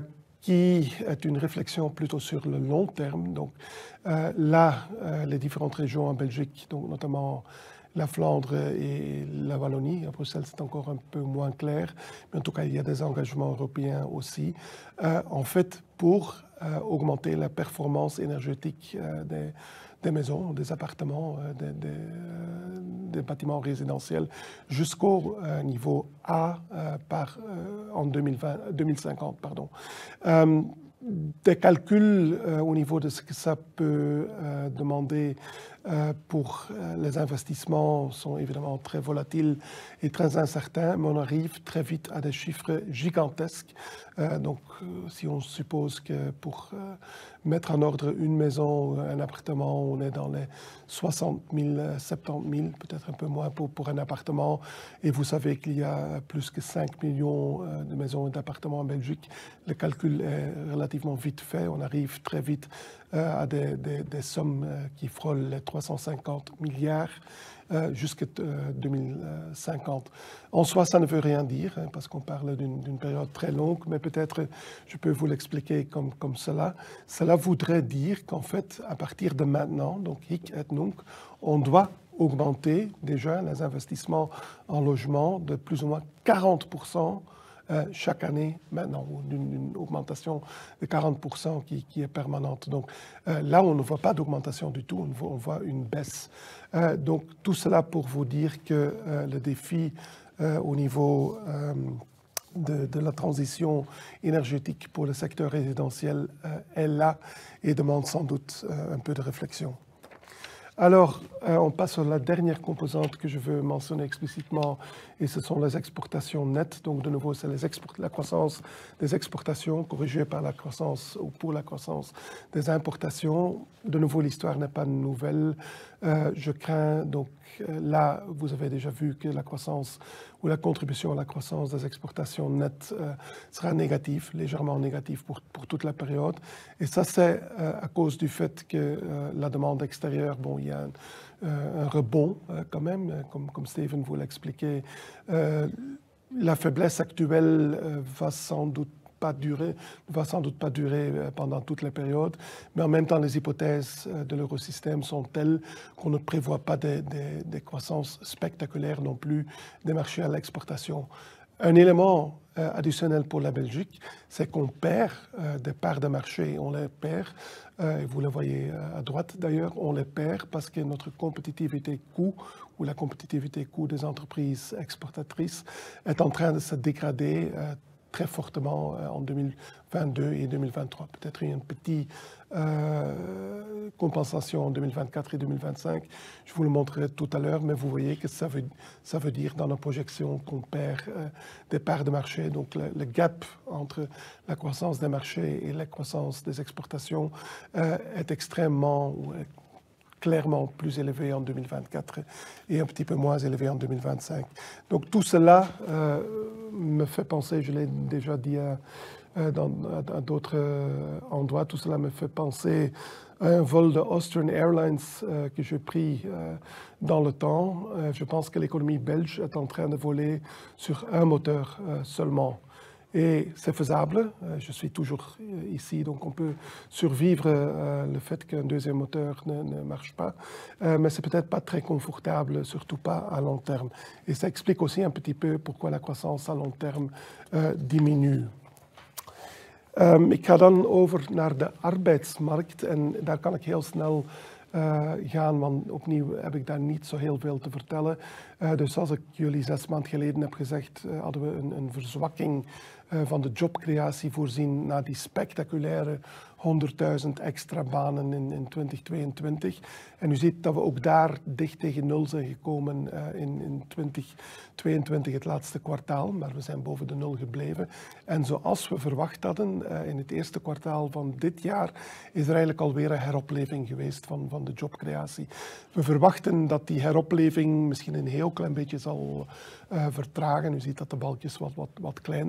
qui est une réflexion plutôt sur le long terme. Donc euh, là, euh, les différentes régions en Belgique, donc notamment la Flandre et la Wallonie, à Bruxelles c'est encore un peu moins clair, mais en tout cas il y a des engagements européens aussi, euh, en fait pour euh, augmenter la performance énergétique euh, des, des maisons, des appartements, euh, des, des, euh, des bâtiments résidentiels jusqu'au euh, niveau A euh, par, euh, en deux mille vingt, deux mille cinquante. Pardon. Euh, des calculs euh, au niveau de ce que ça peut euh, demander euh, pour euh, les investissements sont évidemment très volatiles et très incertains, mais on arrive très vite à des chiffres gigantesques. Euh, donc, euh, si on suppose que pour euh, mettre en ordre une maison, un appartement, on est dans les soixante mille, soixante-dix mille, peut-être un peu moins pour, pour un appartement. Et vous savez qu'il y a plus que cinq millions euh, de maisons et d'appartements en Belgique. Le calcul est relativement vite fait. On arrive très vite euh, à des, des, des sommes euh, qui frôlent les trois cent cinquante milliards. Euh, jusqu'à euh, deux mille cinquante. En soi, ça ne veut rien dire, hein, parce qu'on parle d'une période très longue, mais peut-être je peux vous l'expliquer comme, comme cela. Cela voudrait dire qu'en fait, à partir de maintenant, donc hic et nunc, on doit augmenter déjà les investissements en logement de plus ou moins quarante pour cent Euh, chaque année maintenant, d'une augmentation de quarante pour cent qui, qui est permanente. Donc euh, là, on ne voit pas d'augmentation du tout, on voit, on voit une baisse. Euh, donc tout cela pour vous dire que euh, le défi euh, au niveau euh, de, de la transition énergétique pour le secteur résidentiel euh, est là et demande sans doute euh, un peu de réflexion. Alors, euh, on passe à la dernière composante que je veux mentionner explicitement, et ce sont les exportations nettes. Donc, de nouveau, c'est la croissance des exportations corrigée par la croissance ou pour la croissance des importations. De nouveau, l'histoire n'est pas nouvelle. Euh, je crains, donc euh, là, vous avez déjà vu que la croissance ou la contribution à la croissance des exportations nettes euh, sera négative, légèrement négative pour, pour toute la période. Et ça, c'est euh, à cause du fait que euh, la demande extérieure, bon, il y a un, euh, un rebond euh, quand même, comme, comme Steven vous l'a expliqué. Euh, la faiblesse actuelle euh, va sans doute pas durer, va sans doute pas durer pendant toute la période, mais en même temps, les hypothèses de l'eurosystème sont telles qu'on ne prévoit pas des, des, des croissances spectaculaires non plus des marchés à l'exportation. Un élément euh, additionnel pour la Belgique, c'est qu'on perd euh, des parts de marché, on les perd, euh, et vous le voyez à droite d'ailleurs, on les perd parce que notre compétitivité coût ou la compétitivité coût des entreprises exportatrices est en train de se dégrader euh, très fortement en deux mille vingt-deux et deux mille vingt-trois. Peut-être une petite euh, compensation en deux mille vingt-quatre et deux mille vingt-cinq. Je vous le montrerai tout à l'heure, mais vous voyez que ça veut, ça veut dire dans nos projections qu'on perd euh, des parts de marché. Donc le, le gap entre la croissance des marchés et la croissance des exportations euh, est extrêmement clairement plus élevé en deux mille vingt-quatre et un petit peu moins élevé en deux mille vingt-cinq. Donc tout cela euh, me fait penser, je l'ai déjà dit à, à, dans, à, à d'autres endroits, tout cela me fait penser à un vol de Austrian Airlines euh, que j'ai pris euh, dans le temps. Euh, je pense que l'économie belge est en train de voler sur un moteur euh, seulement. Et c'est faisable, je suis toujours ici, donc on peut survivre euh, le fait qu'un deuxième moteur ne, ne marche pas, euh, mais c'est peut-être pas très confortable, surtout pas à long terme. Et ça explique aussi un petit peu pourquoi la croissance à long terme euh, diminue. Um, ik ga dan over naar de arbeidsmarkt en daar kan ik heel snel Uh, gaan, want opnieuw heb ik daar niet zo heel veel te vertellen. Uh, dus zoals ik jullie zes maanden geleden heb gezegd, uh, hadden we een, een verzwakking uh, van de jobcreatie voorzien na die spectaculaire honderdduizend extra banen in, in twintig tweeëntwintig. En u ziet dat we ook daar dicht tegen nul zijn gekomen uh, in, in twintig tweeëntwintig, het laatste kwartaal, maar we zijn boven de nul gebleven. En zoals we verwacht hadden, uh, in het eerste kwartaal van dit jaar, is er eigenlijk alweer een heropleving geweest van, van de jobcreatie. We verwachten dat die heropleving misschien een heel klein beetje zal uh, vertragen. U ziet dat de balkjes wat, wat, wat kleiner worden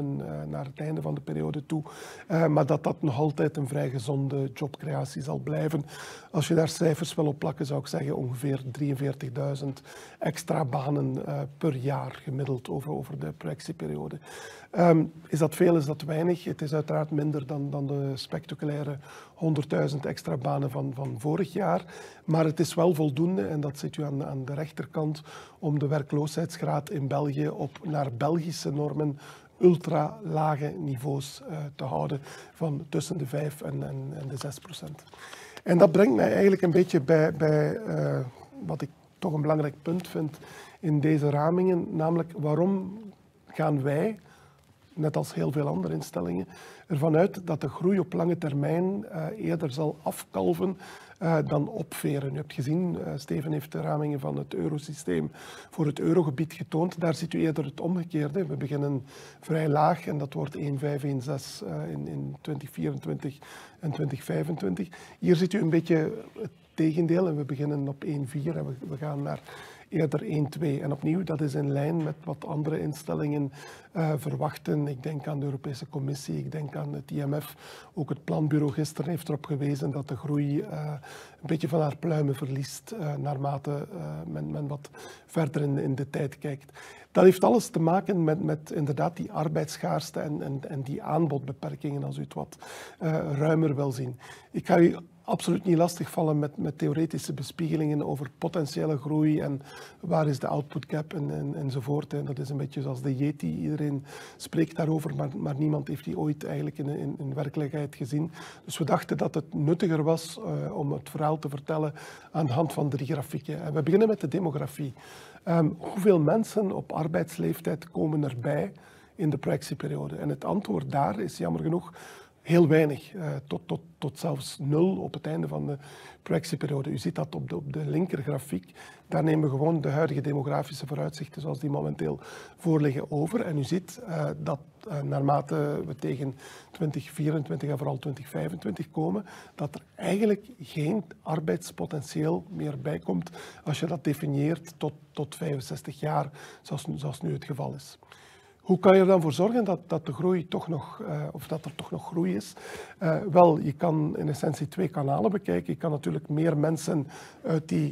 toenemen uh, naar het einde van de periode toe. Uh, maar dat dat nog altijd een vrij gezonde jobcreatie zal blijven. Als je daar cijfers wil op plakken, zou ik zeggen ongeveer drieënveertigduizend extra banen uh, per jaar gemiddeld over, over de projectieperiode. Um, is dat veel, is dat weinig? Het is uiteraard minder dan, dan de spectaculaire honderdduizend extra banen van, van vorig jaar. Maar het is wel voldoende, en dat ziet u aan, aan de rechterkant, om de werkloosheidsgraad in België op naar Belgische normen ultra lage niveaus uh, te houden van tussen de vijf en, en, en de zes procent. En dat brengt mij eigenlijk een beetje bij, bij uh, wat ik toch een belangrijk punt vind in deze ramingen, namelijk waarom gaan wij, net als heel veel andere instellingen, ervan uit dat de groei op lange termijn uh, eerder zal afkalven uh, dan opveren. U hebt gezien, uh, Steven heeft de ramingen van het eurosysteem voor het eurogebied getoond. Daar ziet u eerder het omgekeerde. We beginnen vrij laag en dat wordt één komma vijf, één komma zes uh, in, in twintig vierentwintig en twintig vijfentwintig. Hier ziet u een beetje het tegendeel en we beginnen op één komma vier en we, we gaan naar eerder één komma twee. En opnieuw, dat is in lijn met wat andere instellingen uh, verwachten. Ik denk aan de Europese Commissie, ik denk aan het I M F. Ook het Planbureau gisteren heeft erop gewezen dat de groei uh, een beetje van haar pluimen verliest uh, naarmate uh, men, men wat verder in, in de tijd kijkt. Dat heeft alles te maken met, met inderdaad die arbeidsschaarste en, en, en die aanbodbeperkingen, als u het wat uh, ruimer wil zien. Ik ga u absoluut niet lastigvallen met, met theoretische bespiegelingen over potentiële groei en waar is de output gap en, en, enzovoort. En dat is een beetje zoals de Yeti. Iedereen spreekt daarover, maar, maar niemand heeft die ooit eigenlijk in, in, in werkelijkheid gezien. Dus we dachten dat het nuttiger was uh, om het verhaal te vertellen aan de hand van drie grafieken. En we beginnen met de demografie. Um, hoeveel mensen op arbeidsleeftijd komen erbij in de projectieperiode? En het antwoord daar is jammer genoeg heel weinig, uh, tot, tot, tot zelfs nul op het einde van de projectieperiode. U ziet dat op de, op de linkergrafiek. Daar nemen we gewoon de huidige demografische vooruitzichten zoals die momenteel voorliggen over. En u ziet uh, dat uh, naarmate we tegen twintig vierentwintig en vooral twintig vijfentwintig komen, dat er eigenlijk geen arbeidspotentieel meer bij komt als je dat definieert tot, tot vijfenzestig jaar, zoals, zoals nu het geval is. Hoe kan je er dan voor zorgen dat, dat de groei toch nog, uh, of dat er toch nog groei is? Uh, wel, je kan in essentie twee kanalen bekijken. Je kan natuurlijk meer mensen uit die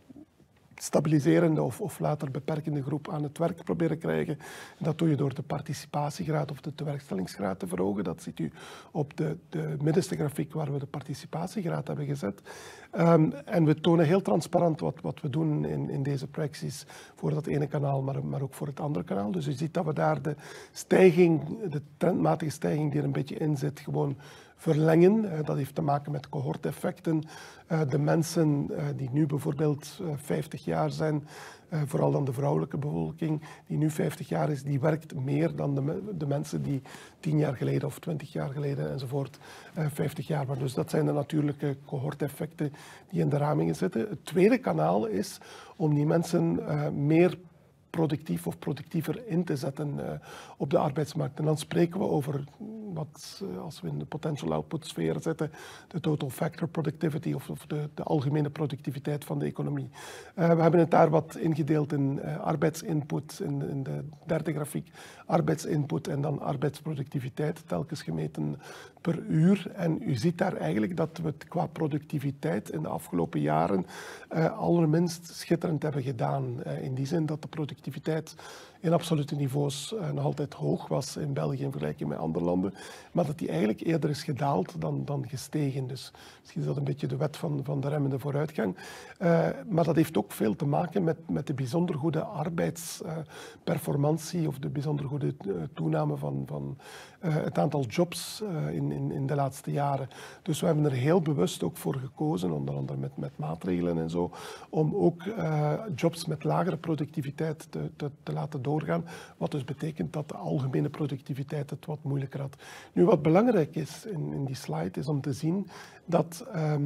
stabiliserende of, of later beperkende groep aan het werk proberen krijgen. Dat doe je door de participatiegraad of de tewerkstellingsgraad te verhogen. Dat ziet u op de, de middenste grafiek waar we de participatiegraad hebben gezet. Um, en we tonen heel transparant wat, wat we doen in, in deze projecties voor dat ene kanaal, maar, maar ook voor het andere kanaal. Dus u ziet dat we daar de stijging, de trendmatige stijging die er een beetje in zit, gewoon verlengen. Dat heeft te maken met cohorteffecten. De mensen die nu bijvoorbeeld vijftig jaar zijn, vooral dan de vrouwelijke bevolking die nu vijftig jaar is, die werkt meer dan de, de mensen die tien jaar geleden of twintig jaar geleden enzovoort vijftig jaar waren. Dus dat zijn de natuurlijke cohorteffecten die in de ramingen zitten. Het tweede kanaal is om die mensen meer productief of productiever in te zetten uh, op de arbeidsmarkt. En dan spreken we over wat, uh, als we in de potential output sfeer zitten, de total factor productivity of, of de, de algemene productiviteit van de economie. Uh, we hebben het daar wat ingedeeld in uh, arbeidsinput, in, in de derde grafiek, arbeidsinput en dan arbeidsproductiviteit, telkens gemeten per uur. En u ziet daar eigenlijk dat we het qua productiviteit in de afgelopen jaren uh, allerminst schitterend hebben gedaan. Uh, in die zin dat de productiviteit in absolute niveaus uh, nog altijd hoog was in België in vergelijking met andere landen, maar dat die eigenlijk eerder is gedaald dan, dan gestegen. Dus misschien is dat een beetje de wet van, van de remmende vooruitgang. Uh, maar dat heeft ook veel te maken met, met de bijzonder goede arbeidsperformantie uh, of de bijzonder goede uh, toename van, van uh, het aantal jobs uh, in, in, in de laatste jaren. Dus we hebben er heel bewust ook voor gekozen, onder andere met, met maatregelen en zo, om ook uh, jobs met lagere productiviteit te, te, te laten doorgaan. Wat dus betekent dat de algemene productiviteit het wat moeilijker had. Nu, wat belangrijk is in, in die slide, is om te zien dat um,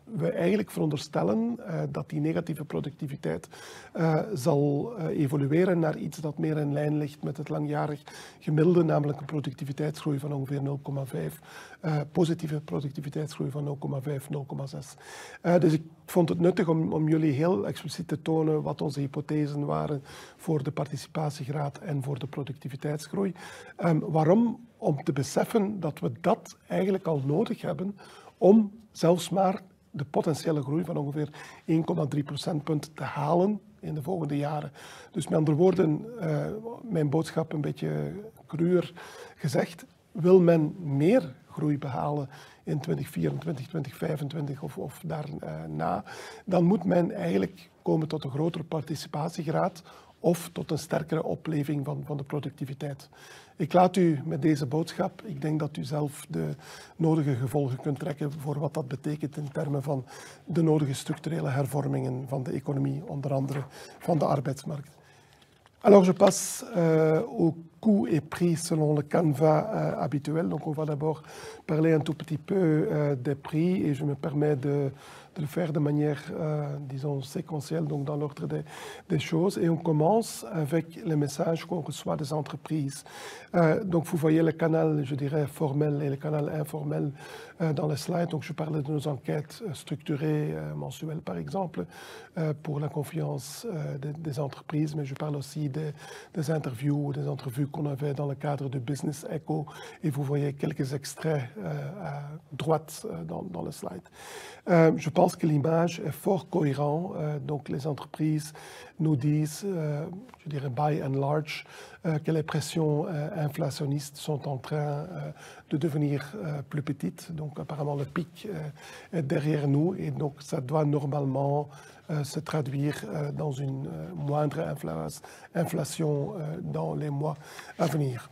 we eigenlijk veronderstellen uh, dat die negatieve productiviteit uh, zal uh, evolueren naar iets dat meer in lijn ligt met het langjarig gemiddelde, namelijk een productiviteitsgroei van ongeveer nul komma vijf, uh, positieve productiviteitsgroei van nul komma vijf, nul komma zes. Uh, dus ik vond het nuttig om, om jullie heel expliciet te tonen wat onze hypothesen waren voor de participatiegraad en voor de productiviteitsgroei. Um, waarom? Om te beseffen dat we dat eigenlijk al nodig hebben om zelfs maar de potentiële groei van ongeveer één komma drie procentpunt te halen in de volgende jaren. Dus met andere woorden, uh, mijn boodschap een beetje cruwer gezegd, wil men meer groei behalen in twintig vierentwintig, twintig vijfentwintig of, of daarna, dan moet men eigenlijk komen tot een grotere participatiegraad of tot een sterkere opleving van, van de productiviteit. Ik laat u met deze boodschap, ik denk dat u zelf de nodige gevolgen kunt trekken voor wat dat betekent in termen van de nodige structurele hervormingen van de economie, onder andere van de arbeidsmarkt. Alors je passe euh, au coût et prix selon le canevas euh, habituel. Donc on va d'abord parler un tout petit peu euh, des prix et je me permets de, de le faire de manière, euh, disons, séquentielle, donc dans l'ordre des, des choses. Et on commence avec les messages qu'on reçoit des entreprises. Euh, donc vous voyez le canal, je dirais, formel et le canal informel euh, dans les slides. Donc je parlais de nos enquêtes structurées, euh, mensuelles par exemple, euh, pour la confiance euh, des, des entreprises, mais je parle aussi des, des interviews, des entrevues qu'on avait dans le cadre de Business Echo, et vous voyez quelques extraits euh, à droite euh, dans, dans le slide. Euh, je pense que l'image est fort cohérente, euh, donc les entreprises nous disent, euh, je dirais by and large, euh, que les pressions euh, inflationnistes sont en train euh, de devenir euh, plus petites, donc apparemment le pic euh, est derrière nous, et donc ça doit normalement euh, se traduire euh, dans une euh, moindre infla inflation euh, dans les mois à venir.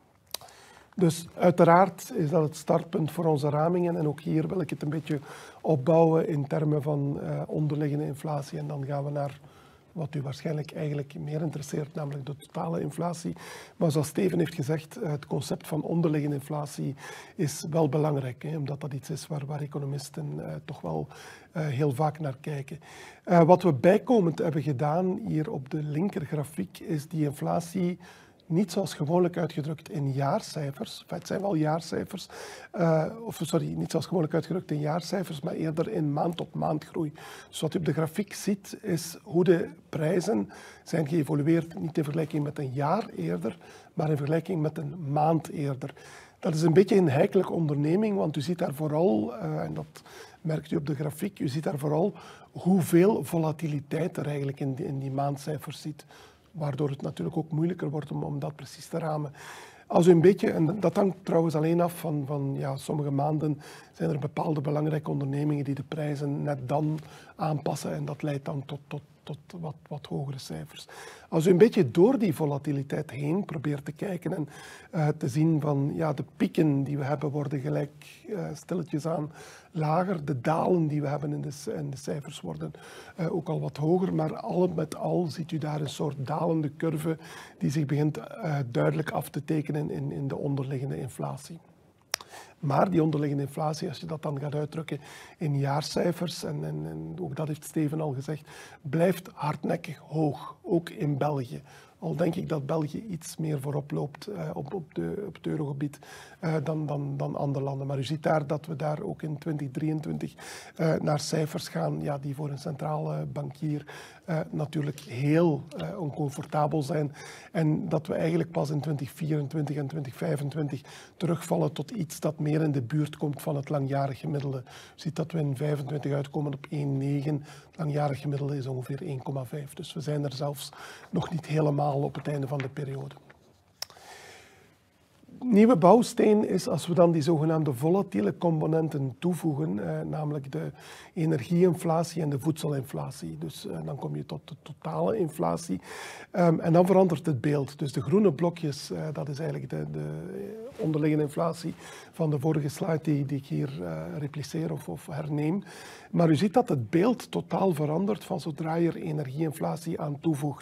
Dus uiteraard is dat het startpunt voor onze ramingen en ook hier wil ik het een beetje opbouwen in termen van uh, onderliggende inflatie en dan gaan we naar wat u waarschijnlijk eigenlijk meer interesseert, namelijk de totale inflatie. Maar zoals Steven heeft gezegd, het concept van onderliggende inflatie is wel belangrijk, hè, omdat dat iets is waar, waar economisten uh, toch wel uh, heel vaak naar kijken. Uh, wat we bijkomend hebben gedaan hier op de linkergrafiek is die inflatie niet zoals gewoonlijk uitgedrukt in jaarcijfers. Enfin, het zijn wel jaarcijfers. Uh, of sorry, niet zoals gewoonlijk uitgedrukt in jaarcijfers, maar eerder in maand-op-maand groei. Dus wat u op de grafiek ziet, is hoe de prijzen zijn geëvolueerd, niet in vergelijking met een jaar eerder, maar in vergelijking met een maand eerder. Dat is een beetje een heikelijke onderneming, want u ziet daar vooral, uh, en dat merkt u op de grafiek, u ziet daar vooral hoeveel volatiliteit er eigenlijk in die, in die maandcijfers zit. Waardoor het natuurlijk ook moeilijker wordt om, om dat precies te ramen. Als u een beetje, en dat hangt trouwens alleen af van, van ja, sommige maanden zijn er bepaalde belangrijke ondernemingen die de prijzen net dan aanpassen en dat leidt dan tot, tot, tot wat, wat hogere cijfers. Als u een beetje door die volatiliteit heen probeert te kijken en uh, te zien van ja, de pieken die we hebben worden gelijk uh, stilletjes aan lager, de dalen die we hebben in de, in de cijfers worden uh, ook al wat hoger, maar al met al ziet u daar een soort dalende curve die zich begint uh, duidelijk af te tekenen in, in de onderliggende inflatie. Maar die onderliggende inflatie, als je dat dan gaat uitdrukken in jaarcijfers, en, en, en ook dat heeft Steven al gezegd, blijft hardnekkig hoog, ook in België. Al denk ik dat België iets meer voorop loopt uh, op, op, de, op het eurogebied uh, dan, dan, dan andere landen. Maar u ziet daar dat we daar ook in twintig drieëntwintig uh, naar cijfers gaan ja, die voor een centrale bankier uh, natuurlijk heel uh, oncomfortabel zijn. En dat we eigenlijk pas in twintig vierentwintig en twintig vijfentwintig terugvallen tot iets dat meer in de buurt komt van het langjarig gemiddelde. U ziet dat we in vijfentwintig uitkomen op één komma negen. Het langjarig gemiddelde is ongeveer één komma vijf. Dus we zijn er zelfs nog niet helemaal op het einde van de periode. Nieuwe bouwsteen is als we dan die zogenaamde volatiele componenten toevoegen, eh, namelijk de energieinflatie en de voedselinflatie. Dus eh, dan kom je tot de totale inflatie. Um, en dan verandert het beeld. Dus de groene blokjes, eh, dat is eigenlijk de, de onderliggende inflatie van de vorige slide die, die ik hier uh, repliceer of, of herneem. Maar u ziet dat het beeld totaal verandert van zodra je er energieinflatie aan toevoegt.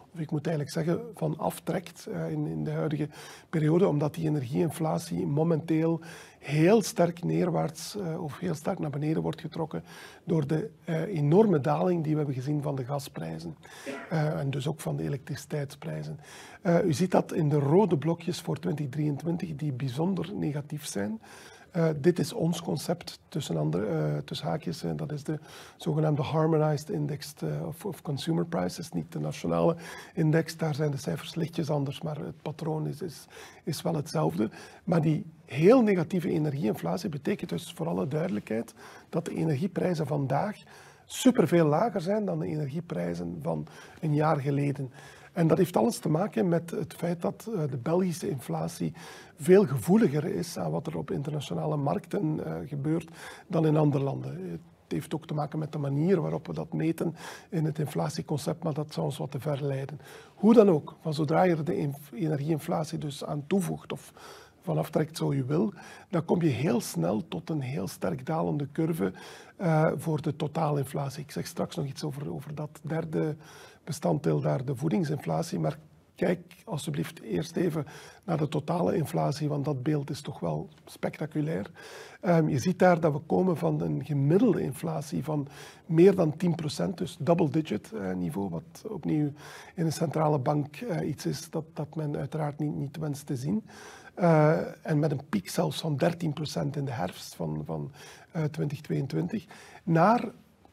of ik moet eigenlijk zeggen van aftrekt uh, in, in de huidige periode, omdat die energieinflatie momenteel heel sterk neerwaarts uh, of heel sterk naar beneden wordt getrokken door de uh, enorme daling die we hebben gezien van de gasprijzen uh, en dus ook van de elektriciteitsprijzen. Uh, u ziet dat in de rode blokjes voor twintig drieëntwintig die bijzonder negatief zijn. Uh, dit is ons concept, tussen, andere, uh, tussen haakjes. Uh, dat is de zogenaamde Harmonized Index uh, of, of Consumer Prices, niet de nationale index. Daar zijn de cijfers lichtjes anders, maar het patroon is, is, is wel hetzelfde. Maar die heel negatieve energieinflatie betekent dus voor alle duidelijkheid dat de energieprijzen vandaag superveel lager zijn dan de energieprijzen van een jaar geleden. En dat heeft alles te maken met het feit dat uh, de Belgische inflatie veel gevoeliger is aan wat er op internationale markten uh, gebeurt dan in andere landen. Het heeft ook te maken met de manier waarop we dat meten in het inflatieconcept, maar dat zou ons wat te ver leiden. Hoe dan ook, van zodra je er de energieinflatie dus aan toevoegt of van aftrekt zo je wil, dan kom je heel snel tot een heel sterk dalende curve uh, voor de totaalinflatie. Ik zeg straks nog iets over, over dat derde bestanddeel daar, de voedingsinflatie, maar kijk alsjeblieft eerst even naar de totale inflatie, want dat beeld is toch wel spectaculair. Um, je ziet daar dat we komen van een gemiddelde inflatie van meer dan tien procent, dus double-digit uh, niveau, wat opnieuw in een centrale bank uh, iets is dat, dat men uiteraard niet, niet wenst te zien. Uh, en met een piek zelfs van dertien procent in de herfst van, van uh, twintig tweeëntwintig, naar,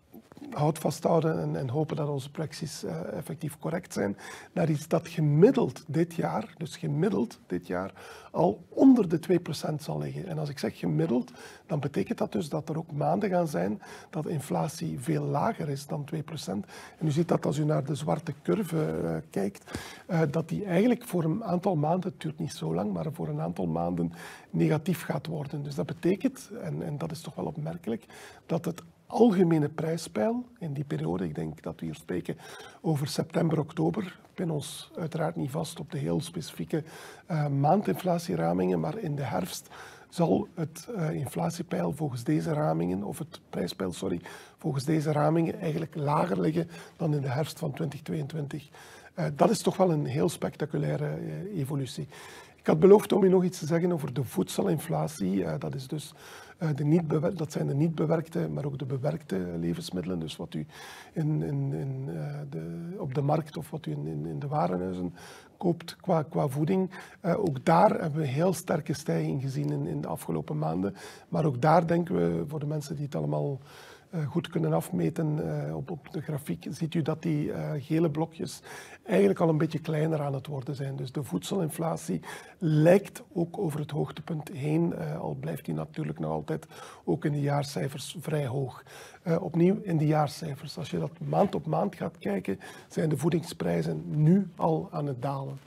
houd vasthouden en, en hopen dat onze projecties uh, effectief correct zijn, naar iets dat gemiddeld dit jaar, dus gemiddeld dit jaar, al onder de twee procent zal liggen. En als ik zeg gemiddeld, dan betekent dat dus dat er ook maanden gaan zijn dat de inflatie veel lager is dan twee procent. En u ziet dat als u naar de zwarte curve uh, kijkt, uh, dat die eigenlijk voor een aantal maanden, het duurt niet zo lang, maar voor een aantal maanden negatief gaat worden. Dus dat betekent, en, en dat is toch wel opmerkelijk, dat het algemene prijspeil in die periode, ik denk dat we hier spreken over september, oktober, ik ben ons uiteraard niet vast op de heel specifieke uh, maandinflatieramingen, maar in de herfst zal het uh, inflatiepeil volgens deze ramingen, of het prijspeil, sorry, volgens deze ramingen eigenlijk lager liggen dan in de herfst van twintig tweeëntwintig. Uh, dat is toch wel een heel spectaculaire uh, evolutie. Ik had beloofd om u nog iets te zeggen over de voedselinflatie. Uh, dat, is dus, uh, de niet bewer- dat zijn de niet bewerkte, maar ook de bewerkte levensmiddelen. Dus wat u in, in, in, uh, de, op de markt of wat u in, in, in de warenhuizen koopt qua, qua voeding. Uh, ook daar hebben we heel sterke stijging gezien in, in de afgelopen maanden. Maar ook daar denken we, voor de mensen die het allemaal Uh, goed kunnen afmeten uh, op, op de grafiek, ziet u dat die uh, gele blokjes eigenlijk al een beetje kleiner aan het worden zijn. Dus de voedselinflatie lijkt ook over het hoogtepunt heen, uh, al blijft die natuurlijk nog altijd ook in de jaarcijfers vrij hoog. Uh, opnieuw in de jaarcijfers. Als je dat maand op maand gaat kijken, zijn de voedingsprijzen nu al aan het dalen.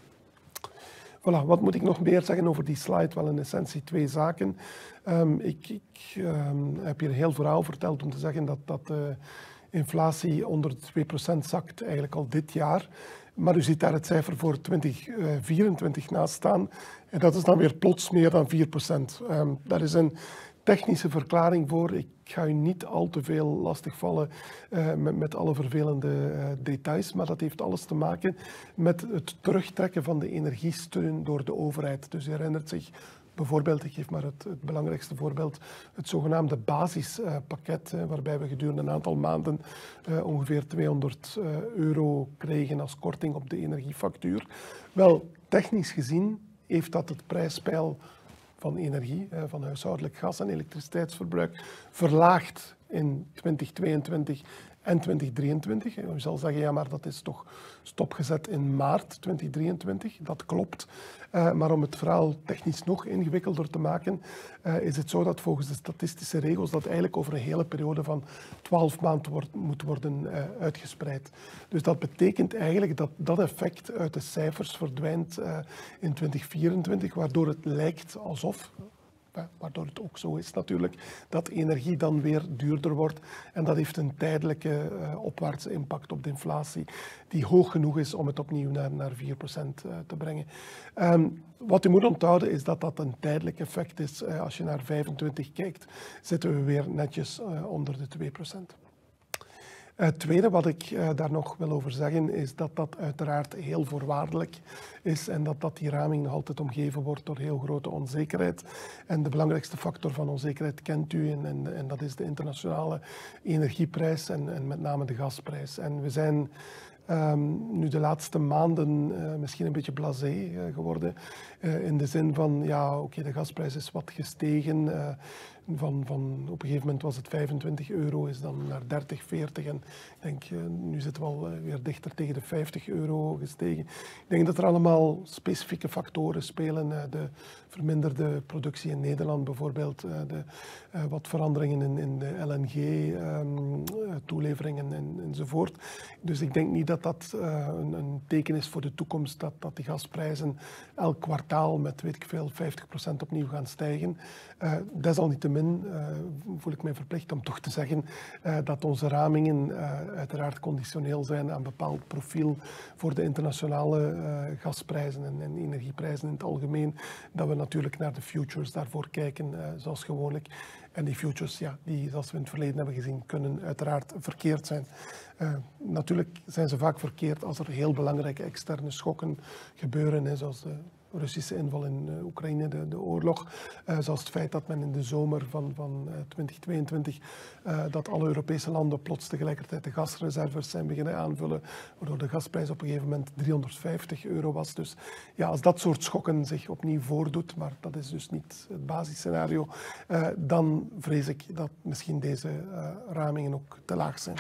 Voilà, wat moet ik nog meer zeggen over die slide? Wel in essentie twee zaken. Um, ik ik um, heb hier een heel verhaal verteld om te zeggen dat, dat de inflatie onder de twee procent zakt eigenlijk al dit jaar. Maar u ziet daar het cijfer voor twintig vierentwintig naast staan. En dat is dan weer plots meer dan vier procent. Um, daar is een technische verklaring voor. Ik ga u niet al te veel lastigvallen uh, met, met alle vervelende uh, details, maar dat heeft alles te maken met het terugtrekken van de energiesteun door de overheid. Dus u herinnert zich bijvoorbeeld, ik geef maar het, het belangrijkste voorbeeld, het zogenaamde basispakket, uh, waarbij we gedurende een aantal maanden uh, ongeveer tweehonderd euro kregen als korting op de energiefactuur. Wel, technisch gezien heeft dat het prijspeil van energie, van huishoudelijk gas- en elektriciteitsverbruik, verlaagd in twintig tweeëntwintig en twintig drieëntwintig. U zal zeggen, ja, maar dat is toch stopgezet in maart twintig drieëntwintig. Dat klopt. Uh, maar om het verhaal technisch nog ingewikkelder te maken, uh, is het zo dat volgens de statistische regels dat eigenlijk over een hele periode van twaalf maanden wordt, moet worden uh, uitgespreid. Dus dat betekent eigenlijk dat dat effect uit de cijfers verdwijnt uh, in twintig vierentwintig, waardoor het lijkt alsof, waardoor het ook zo is natuurlijk, dat energie dan weer duurder wordt. En dat heeft een tijdelijke uh, opwaartse impact op de inflatie, die hoog genoeg is om het opnieuw naar, naar vier procent uh, te brengen. Um, wat u moet onthouden is dat dat een tijdelijk effect is. Uh, als je naar vijfentwintig kijkt, zitten we weer netjes uh, onder de twee procent. Het tweede wat ik uh, daar nog wil over zeggen is dat dat uiteraard heel voorwaardelijk is en dat, dat die raming nog altijd omgeven wordt door heel grote onzekerheid. En de belangrijkste factor van onzekerheid kent u en, en, en dat is de internationale energieprijs en, en met name de gasprijs. En we zijn Um, nu de laatste maanden uh, misschien een beetje blasé uh, geworden. Uh, in de zin van, ja, oké, okay, de gasprijs is wat gestegen. Uh, van, van, op een gegeven moment was het vijfentwintig euro, is dan naar dertig, veertig. En ik denk, uh, nu zitten we al uh, weer dichter tegen de vijftig euro gestegen. Ik denk dat er allemaal specifieke factoren spelen. Uh, de verminderde productie in Nederland bijvoorbeeld. Uh, de, uh, wat veranderingen in, in de L N G-toeleveringen um, en, enzovoort. Dus ik denk niet dat dat uh, een, een teken is voor de toekomst dat, dat die gasprijzen elk kwartaal met, weet ik veel, vijftig procent opnieuw gaan stijgen. Uh, desalniettemin uh, voel ik mij verplicht om toch te zeggen uh, dat onze ramingen uh, uiteraard conditioneel zijn aan een bepaald profiel voor de internationale uh, gasprijzen en, en energieprijzen in het algemeen. Dat we natuurlijk naar de futures daarvoor kijken, uh, zoals gewoonlijk. En die futures, ja, die, zoals we in het verleden hebben gezien, kunnen uiteraard verkeerd zijn. Uh, natuurlijk zijn ze vaak verkeerd als er heel belangrijke externe schokken gebeuren, hè, zoals de Russische inval in uh, Oekraïne, de, de oorlog. Uh, zoals het feit dat men in de zomer van, van uh, twintig tweeëntwintig uh, dat alle Europese landen plots tegelijkertijd de gasreserves zijn beginnen aanvullen, waardoor de gasprijs op een gegeven moment driehonderdvijftig euro was. Dus ja, als dat soort schokken zich opnieuw voordoet, maar dat is dus niet het basisscenario, uh, dan vrees ik dat misschien deze uh, ramingen ook te laag zijn.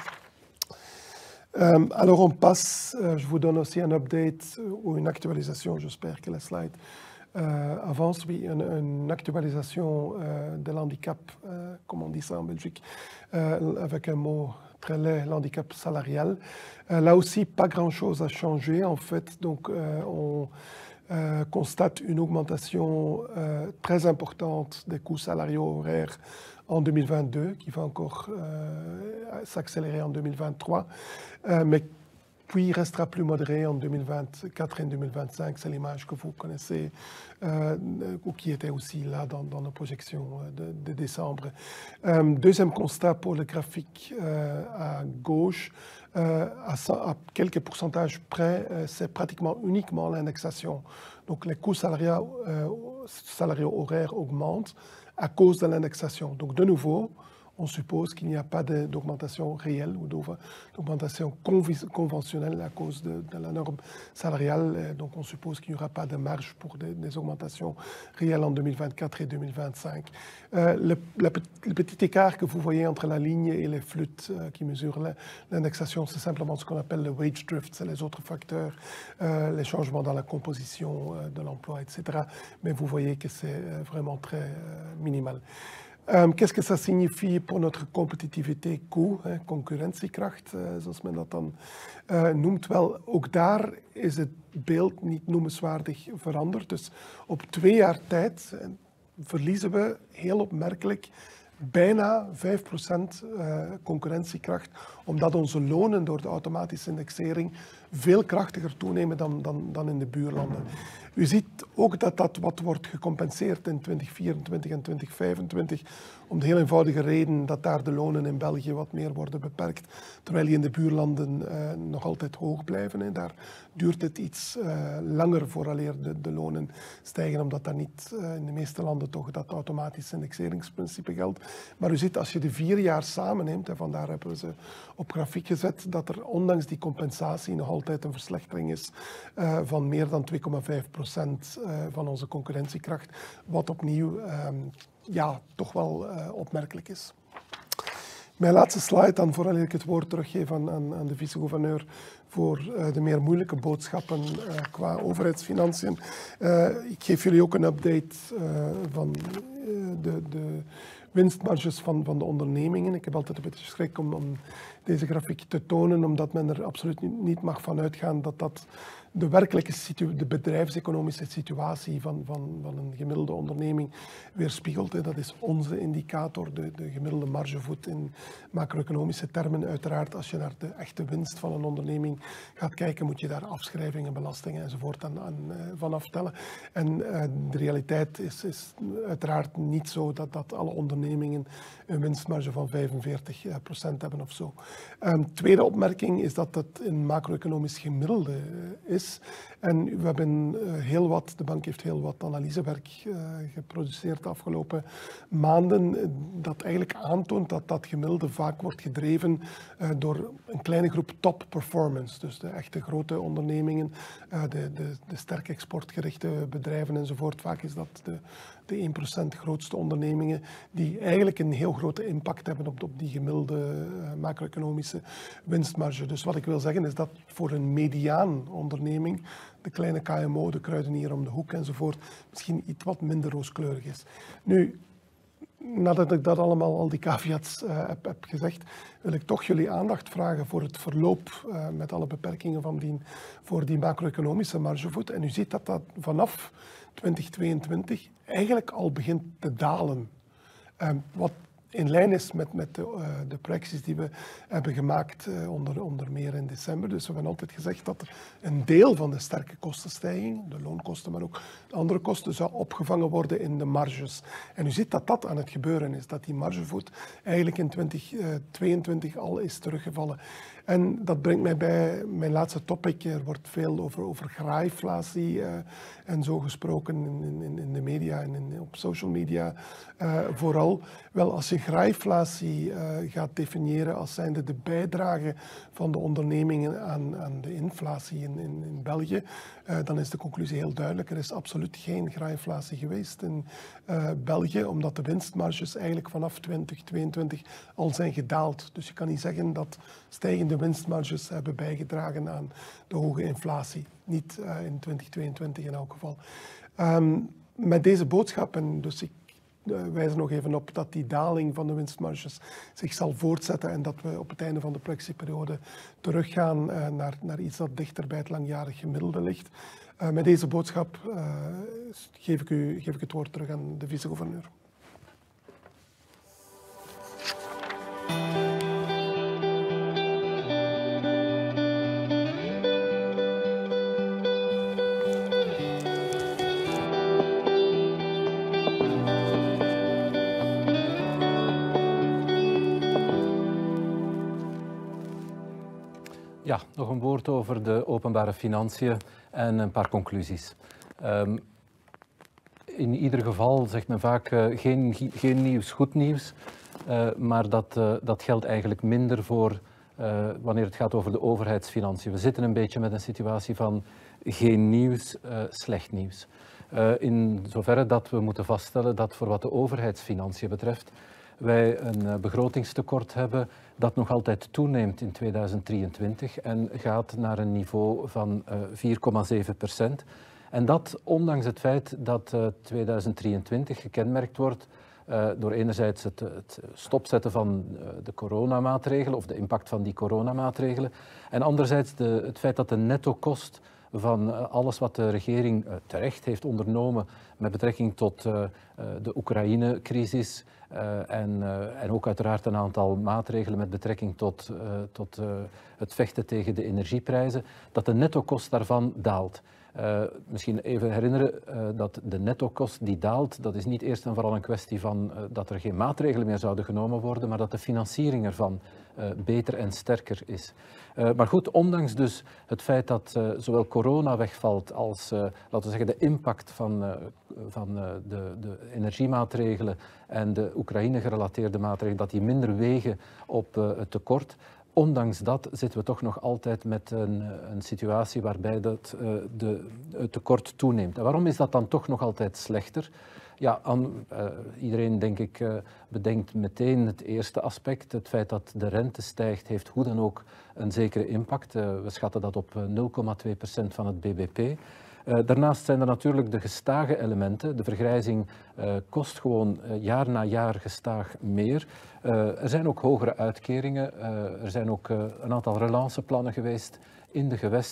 Um, alors on passe, uh, je vous donne aussi un update ou une actualisation, j'espère que la slide euh, avance, oui, une, une actualisation euh, de l'handicap, euh, comme on dit ça en Belgique, euh, avec un mot très laid, l'handicap salarial. Euh, là aussi, pas grand-chose a changé en fait, donc euh, on euh, constate une augmentation euh, très importante des coûts salariaux horaires en deux mille vingt-deux, qui va encore euh, s'accélérer en deux mille vingt-trois, euh, mais puis restera plus modéré en deux mille vingt-quatre et deux mille vingt-cinq. C'est l'image que vous connaissez, euh, ou qui était aussi là dans, dans nos projections de, de décembre. Euh, deuxième constat pour le graphique euh, à gauche, euh, à, à quelques pourcentages près, euh, c'est pratiquement uniquement l'indexation. Donc les coûts salariaux, euh, salariaux horaires augmentent à cause de l'indexation. Donc de nouveau, on suppose qu'il n'y a pas d'augmentation réelle ou d'augmentation conventionnelle à cause de, de la norme salariale. Donc on suppose qu'il n'y aura pas de marge pour des, des augmentations réelles en deux mille vingt-quatre et deux mille vingt-cinq. Euh, le, le, le petit écart que vous voyez entre la ligne et les flûtes euh, qui mesurent l'indexation, c'est simplement ce qu'on appelle le wage drift, c'est les autres facteurs, euh, les changements dans la composition euh, de l'emploi, et cetera. Mais vous voyez que c'est euh, vraiment très euh, minimal. Um, Qu'est-ce que ça signifie pour notre competitiviteit coût, hè, concurrentiekracht, uh, zoals men dat dan uh, noemt? Wel, ook daar is het beeld niet noemenswaardig veranderd. Dus op twee jaar tijd uh, verliezen we heel opmerkelijk bijna vijf procent uh, concurrentiekracht, omdat onze lonen door de automatische indexering veel krachtiger toenemen dan, dan, dan in de buurlanden. U ziet ook dat dat wat wordt gecompenseerd in twintig vierentwintig en twintig vijfentwintig, om de heel eenvoudige reden dat daar de lonen in België wat meer worden beperkt, terwijl die in de buurlanden uh, nog altijd hoog blijven. Hè. Daar duurt het iets uh, langer vooraleer de, de lonen stijgen, omdat daar niet uh, in de meeste landen toch dat automatische indexeringsprincipe geldt. Maar u ziet, als je de vier jaar samenneemt, en vandaar hebben we ze op grafiek gezet, dat er ondanks die compensatie nog altijd een verslechtering is uh, van meer dan twee komma vijf procent uh, van onze concurrentiekracht, wat opnieuw um, ja, toch wel uh, opmerkelijk is. Mijn laatste slide, dan vooral ik het woord teruggeef aan, aan, aan de vice-gouverneur voor uh, de meer moeilijke boodschappen uh, qua overheidsfinanciën. Uh, ik geef jullie ook een update uh, van uh, de, de winstmarges van, van de ondernemingen. Ik heb altijd een beetje schrik om, om deze grafiek te tonen, omdat men er absoluut niet mag van uitgaan dat dat de werkelijke situ de bedrijfseconomische situatie van, van, van een gemiddelde onderneming weerspiegelt. Dat is onze indicator, de, de gemiddelde margevoet in macro-economische termen. Uiteraard, als je naar de echte winst van een onderneming gaat kijken, moet je daar afschrijvingen, belastingen enzovoort aan, aan, uh, van aftellen. En uh, de realiteit is, is uiteraard niet zo dat, dat alle ondernemingen ondernemingen een winstmarge van vijfenveertig procent hebben of zo. Um, tweede opmerking is dat het een macro-economisch gemiddelde uh, is. En we hebben uh, heel wat, de bank heeft heel wat analysewerk uh, geproduceerd de afgelopen maanden, uh, dat eigenlijk aantoont dat dat gemiddelde vaak wordt gedreven uh, door een kleine groep top performance. Dus de echte grote ondernemingen, uh, de, de, de sterk exportgerichte bedrijven enzovoort. Vaak is dat de, de één procent grootste ondernemingen die eigenlijk een heel grote impact hebben op, op die gemiddelde uh, macro-economische winstmarge. Dus wat ik wil zeggen is dat voor een mediaan onderneming, de kleine K M O, de kruidenier om de hoek enzovoort, misschien iets wat minder rooskleurig is. Nu, nadat ik dat allemaal, al die caveats uh, heb, heb gezegd, wil ik toch jullie aandacht vragen voor het verloop uh, met alle beperkingen van die, voor die macro-economische margevoet. En u ziet dat dat vanaf twintig tweeëntwintig eigenlijk al begint te dalen. Um, wat in lijn is met, met de, uh, de projecties die we hebben gemaakt uh, onder, onder meer in december. Dus we hebben altijd gezegd dat er een deel van de sterke kostenstijging, de loonkosten, maar ook de andere kosten, zou opgevangen worden in de marges. En u ziet dat dat aan het gebeuren is, dat die margevoet eigenlijk in twintig tweeëntwintig al is teruggevallen. En dat brengt mij bij mijn laatste topic. Er wordt veel over, over graaiflatie uh, en zo gesproken in, in, in de media en in, op social media uh, vooral. Wel, als je graaiflatie uh, gaat definiëren als zijnde de bijdrage van de ondernemingen aan, aan de inflatie in, in, in België, uh, dan is de conclusie heel duidelijk. Er is absoluut geen graaiflatie geweest in uh, België, omdat de winstmarges eigenlijk vanaf twintig tweeëntwintig al zijn gedaald. Dus je kan niet zeggen dat stijgende winstmarges hebben bijgedragen aan de hoge inflatie. Niet uh, in twintig tweeëntwintig in elk geval. Um, met deze boodschap, en dus ik uh, wijs er nog even op dat die daling van de winstmarges zich zal voortzetten en dat we op het einde van de projectieperiode teruggaan uh, naar, naar iets dat dichter bij het langjarig gemiddelde ligt. Uh, met deze boodschap uh, geef, ik u, geef ik het woord terug aan de vice-gouverneur. Ja, nog een woord over de openbare financiën en een paar conclusies. Um, in ieder geval zegt men vaak uh, geen, geen nieuws, goed nieuws, uh, maar dat, uh, dat geldt eigenlijk minder voor uh, wanneer het gaat over de overheidsfinanciën. We zitten een beetje met een situatie van geen nieuws, uh, slecht nieuws. Uh, in zoverre dat we moeten vaststellen dat voor wat de overheidsfinanciën betreft wij een uh, begrotingstekort hebben dat nog altijd toeneemt in tweeduizend drieëntwintig en gaat naar een niveau van uh, vier komma zeven procent. En dat ondanks het feit dat uh, tweeduizend drieëntwintig gekenmerkt wordt uh, door enerzijds het, het stopzetten van uh, de coronamaatregelen of de impact van die coronamaatregelen en anderzijds de, het feit dat de nettokost van uh, alles wat de regering uh, terecht heeft ondernomen met betrekking tot uh, uh, de Oekraïne-crisis uh, en, uh, en ook uiteraard een aantal maatregelen met betrekking tot, uh, tot uh, het vechten tegen de energieprijzen, dat de nettokost daarvan daalt. Uh, misschien even herinneren uh, dat de nettokost die daalt, dat is niet eerst en vooral een kwestie van uh, dat er geen maatregelen meer zouden genomen worden, maar dat de financiering ervan uh, beter en sterker is. Uh, maar goed, ondanks dus het feit dat uh, zowel corona wegvalt als, uh, laten we zeggen, de impact van, uh, van uh, de, de energiemaatregelen en de Oekraïne-gerelateerde maatregelen, dat die minder wegen op uh, het tekort. Ondanks dat zitten we toch nog altijd met een, een situatie waarbij dat, uh, de, het tekort toeneemt. En waarom is dat dan toch nog altijd slechter? Ja, aan, uh, iedereen denk ik uh, bedenkt meteen het eerste aspect. Het feit dat de rente stijgt heeft hoe dan ook een zekere impact. Uh, we schatten dat op nul komma twee procent van het B B P. Uh, daarnaast zijn er natuurlijk de gestage elementen. De vergrijzing uh, kost gewoon uh, jaar na jaar gestaag meer. Uh, er zijn ook hogere uitkeringen. Uh, er zijn ook uh, een aantal relanceplannen geweest in de gewesten.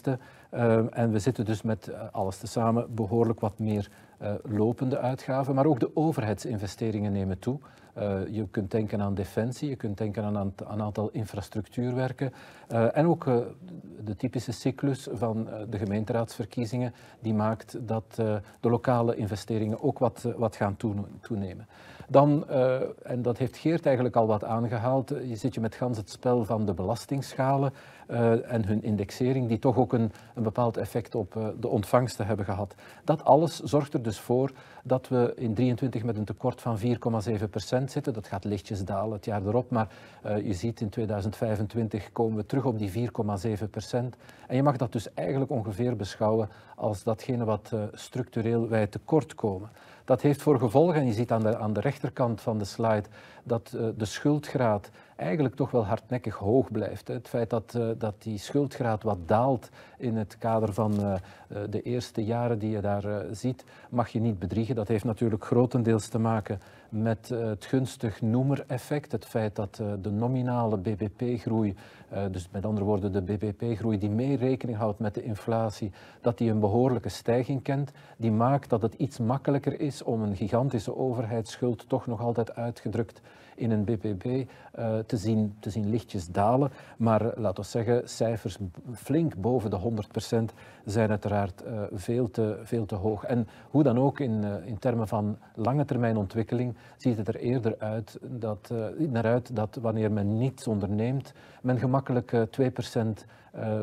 Uh, en we zitten dus met uh, alles tezamen behoorlijk wat meer uh, lopende uitgaven, maar ook de overheidsinvesteringen nemen toe. Uh, je kunt denken aan defensie, je kunt denken aan een aan aantal infrastructuurwerken uh, en ook uh, de typische cyclus van uh, de gemeenteraadsverkiezingen die maakt dat uh, de lokale investeringen ook wat, uh, wat gaan toenemen. Dan, uh, en dat heeft Geert eigenlijk al wat aangehaald, je zit je met gans het spel van de belastingschalen uh, en hun indexering die toch ook een, een bepaald effect op uh, de ontvangsten hebben gehad. Dat alles zorgt er dus voor dat we in drieëntwintig met een tekort van vier komma zeven procent zitten. Dat gaat lichtjes dalen het jaar erop, maar uh, je ziet in tweeduizend vijfentwintig komen we terug op die vier komma zeven procent. En je mag dat dus eigenlijk ongeveer beschouwen als datgene wat uh, structureel wij tekort komen. Dat heeft voor gevolgen, en je ziet aan de, aan de rechterkant van de slide, dat uh, de schuldgraad eigenlijk toch wel hardnekkig hoog blijft. Hè. Het feit dat, uh, dat die schuldgraad wat daalt in het kader van uh, de eerste jaren die je daar uh, ziet, mag je niet bedriegen. Dat heeft natuurlijk grotendeels te maken met uh, het gunstig noemereffect. Het feit dat uh, de nominale B B P-groei, uh, dus met andere woorden de B B P-groei die mee rekening houdt met de inflatie, dat die een behoorlijke stijging kent. Die maakt dat het iets makkelijker is om een gigantische overheidsschuld toch nog altijd uitgedrukt in een B B P uh, te, zien, te zien lichtjes dalen. Maar uh, laten we zeggen, cijfers flink boven de honderd procent zijn uiteraard uh, veel, te, veel te hoog. En hoe dan ook, in, uh, in termen van lange termijn ontwikkeling, ziet het er eerder uit dat, uh, naar uit dat wanneer men niets onderneemt, men gemakkelijk uh, twee procent uh, uh,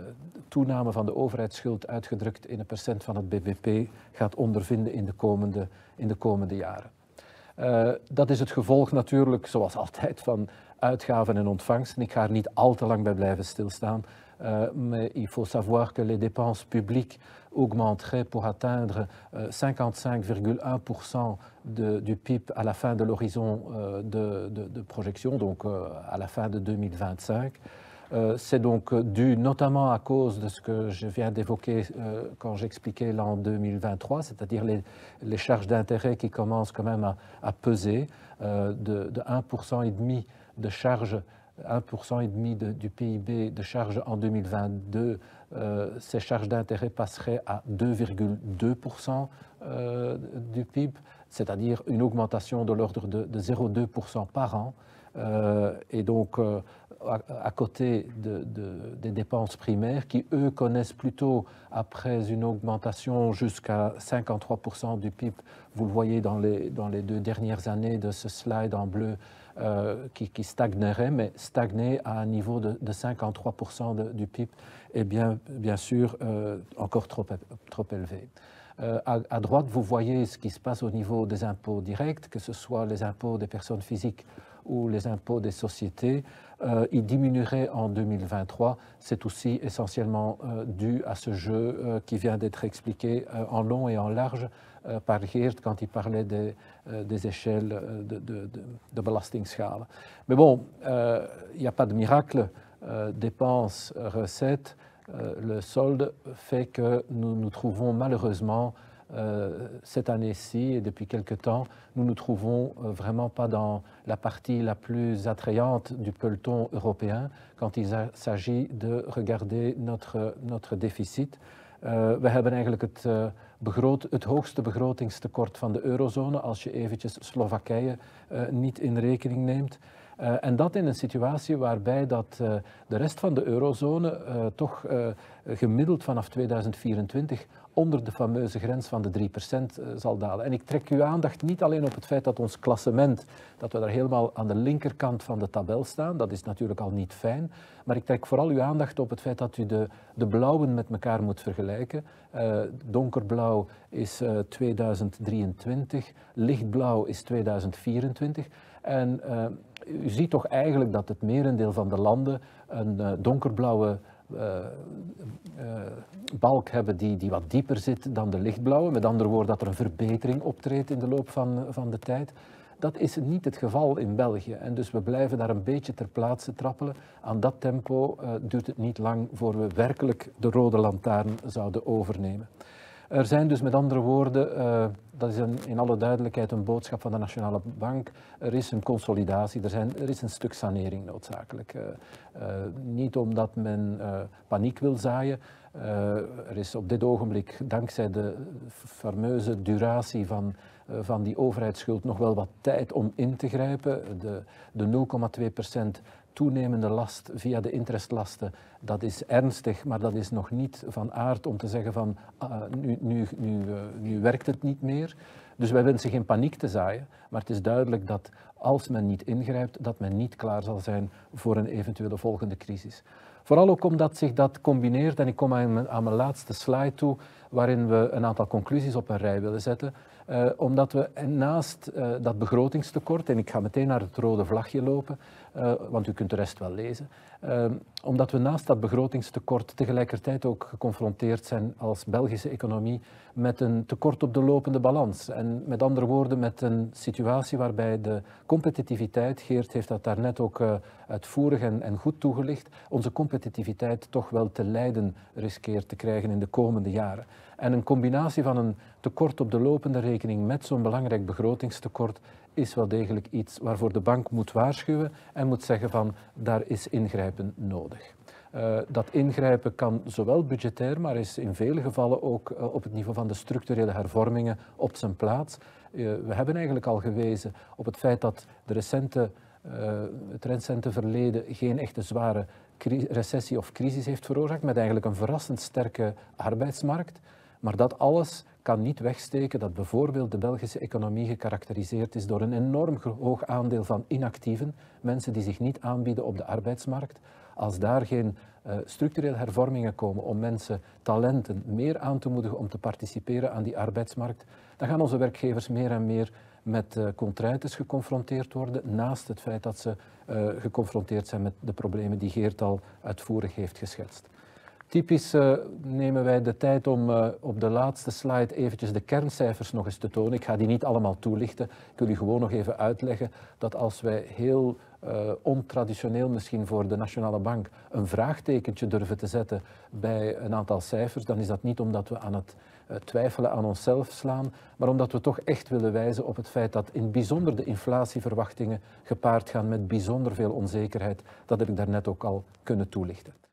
toename van de overheidsschuld uitgedrukt in een procent van het B B P gaat ondervinden in de komende, in de komende jaren. Uh, dat is het gevolg natuurlijk, zoals altijd, van uitgaven en ontvangsten. Ik ga er niet al te lang bij blijven stilstaan. Uh, mais il faut savoir que les dépenses publiques augmenteraient pour atteindre uh, cinquante-cinq virgule un pour cent du P I B à la fin de l'horizon uh, de, de, de projection, donc uh, à la fin de deux mille vingt-cinq. Euh, c'est donc dû notamment à cause de ce que je viens d'évoquer euh, quand j'expliquais l'an deux mille vingt-trois, c'est-à-dire les, les charges d'intérêt qui commencent quand même à, à peser, euh, de, de un pour cent et demi de charges, un pour cent et demi de, du P I B de charges en deux mille vingt-deux, euh, ces charges d'intérêt passeraient à deux virgule deux pour cent euh, du P I B, c'est-à-dire une augmentation de l'ordre de, de zéro virgule deux pour cent par an. Euh, et donc, euh, à, à côté de, de, des dépenses primaires qui, eux, connaissent plutôt, après une augmentation jusqu'à cinquante-trois pour cent du P I B, vous le voyez dans les, dans les deux dernières années de ce slide en bleu, euh, qui, qui stagnerait, mais stagner à un niveau de, de cinquante-trois pour cent de, du P I B est bien, bien sûr euh, encore trop, trop élevé. Euh, à, à droite, vous voyez ce qui se passe au niveau des impôts directs, que ce soit les impôts des personnes physiques ou les impôts des sociétés. Euh, ils diminueraient en deux mille vingt-trois. C'est aussi essentiellement euh, dû à ce jeu euh, qui vient d'être expliqué euh, en long et en large euh, par Geert quand il parlait des, euh, des échelles de, de, de, de belastingschalen. Mais bon, il euh, n'y a pas de miracle. Euh, dépenses, recettes, euh, le solde fait que nous nous trouvons malheureusement Euh, cette année-ci et depuis quelque temps, nous nous trouvons euh, vraiment pas dans la partie la plus attrayante du peloton européen quand il s'agit de regarder notre, notre déficit. Uh, we hebben eigenlijk het, uh, begroot, het hoogste begrotingstekort van de eurozone als je eventjes Slowakije uh, niet in rekening neemt. Uh, en dat in een situatie waarbij dat, uh, de rest van de eurozone uh, toch uh, gemiddeld vanaf tweeduizend vierentwintig onder de fameuze grens van de drie procent uh, zal dalen. En ik trek uw aandacht niet alleen op het feit dat ons klassement, dat we daar helemaal aan de linkerkant van de tabel staan, dat is natuurlijk al niet fijn, maar ik trek vooral uw aandacht op het feit dat u de, de blauwen met elkaar moet vergelijken. Uh, donkerblauw is uh, tweeduizend drieëntwintig, lichtblauw is tweeduizend vierentwintig en uh, u ziet toch eigenlijk dat het merendeel van de landen een uh, donkerblauwe uh, uh, balk hebben die, die wat dieper zit dan de lichtblauwe. Met andere woorden dat er een verbetering optreedt in de loop van, van de tijd. Dat is niet het geval in België en dus we blijven daar een beetje ter plaatse trappelen. Aan dat tempo uh, duurt het niet lang voor we werkelijk de rode lantaarn zouden overnemen. Er zijn dus met andere woorden, uh, dat is een, in alle duidelijkheid een boodschap van de Nationale Bank, er is een consolidatie, er, zijn, er is een stuk sanering noodzakelijk. Uh, uh, niet omdat men uh, paniek wil zaaien. Uh, er is op dit ogenblik, dankzij de fameuze duratie van, uh, van die overheidsschuld, nog wel wat tijd om in te grijpen. De, de nul komma twee procent toenemende last via de interestlasten, dat is ernstig, maar dat is nog niet van aard om te zeggen van uh, nu, nu, nu, uh, nu werkt het niet meer. Dus wij wensen geen paniek te zaaien, maar het is duidelijk dat als men niet ingrijpt, dat men niet klaar zal zijn voor een eventuele volgende crisis. Vooral ook omdat zich dat combineert, en ik kom aan mijn, aan mijn laatste slide toe, waarin we een aantal conclusies op een rij willen zetten. Uh, omdat we naast uh, dat begrotingstekort, en ik ga meteen naar het rode vlagje lopen, uh, want u kunt de rest wel lezen, uh, omdat we naast dat begrotingstekort tegelijkertijd ook geconfronteerd zijn als Belgische economie met een tekort op de lopende balans. En met andere woorden met een situatie waarbij de competitiviteit, Geert heeft dat daarnet ook uh, uitvoerig en, en goed toegelicht, onze competitiviteit toch wel te lijden riskeert te krijgen in de komende jaren. En een combinatie van een tekort op de lopende rekening met zo'n belangrijk begrotingstekort is wel degelijk iets waarvoor de bank moet waarschuwen en moet zeggen van daar is ingrijpen nodig. Uh, dat ingrijpen kan zowel budgetair, maar is in vele gevallen ook uh, op het niveau van de structurele hervormingen op zijn plaats. Uh, we hebben eigenlijk al gewezen op het feit dat de recente, uh, het recente verleden geen echte zware recessie of crisis heeft veroorzaakt, met eigenlijk een verrassend sterke arbeidsmarkt. Maar dat alles kan niet wegsteken dat bijvoorbeeld de Belgische economie gekarakteriseerd is door een enorm hoog aandeel van inactieven, mensen die zich niet aanbieden op de arbeidsmarkt. Als daar geen uh, structurele hervormingen komen om mensen, talenten, meer aan te moedigen om te participeren aan die arbeidsmarkt, dan gaan onze werkgevers meer en meer met uh, contraintes geconfronteerd worden, naast het feit dat ze uh, geconfronteerd zijn met de problemen die Geert al uitvoerig heeft geschetst. Typisch uh, nemen wij de tijd om uh, op de laatste slide eventjes de kerncijfers nog eens te tonen. Ik ga die niet allemaal toelichten. Ik wil u gewoon nog even uitleggen dat als wij heel uh, ontraditioneel misschien voor de Nationale Bank een vraagtekentje durven te zetten bij een aantal cijfers, dan is dat niet omdat we aan het uh, twijfelen aan onszelf slaan, maar omdat we toch echt willen wijzen op het feit dat in bijzonder de inflatieverwachtingen gepaard gaan met bijzonder veel onzekerheid. Dat heb ik daarnet ook al kunnen toelichten.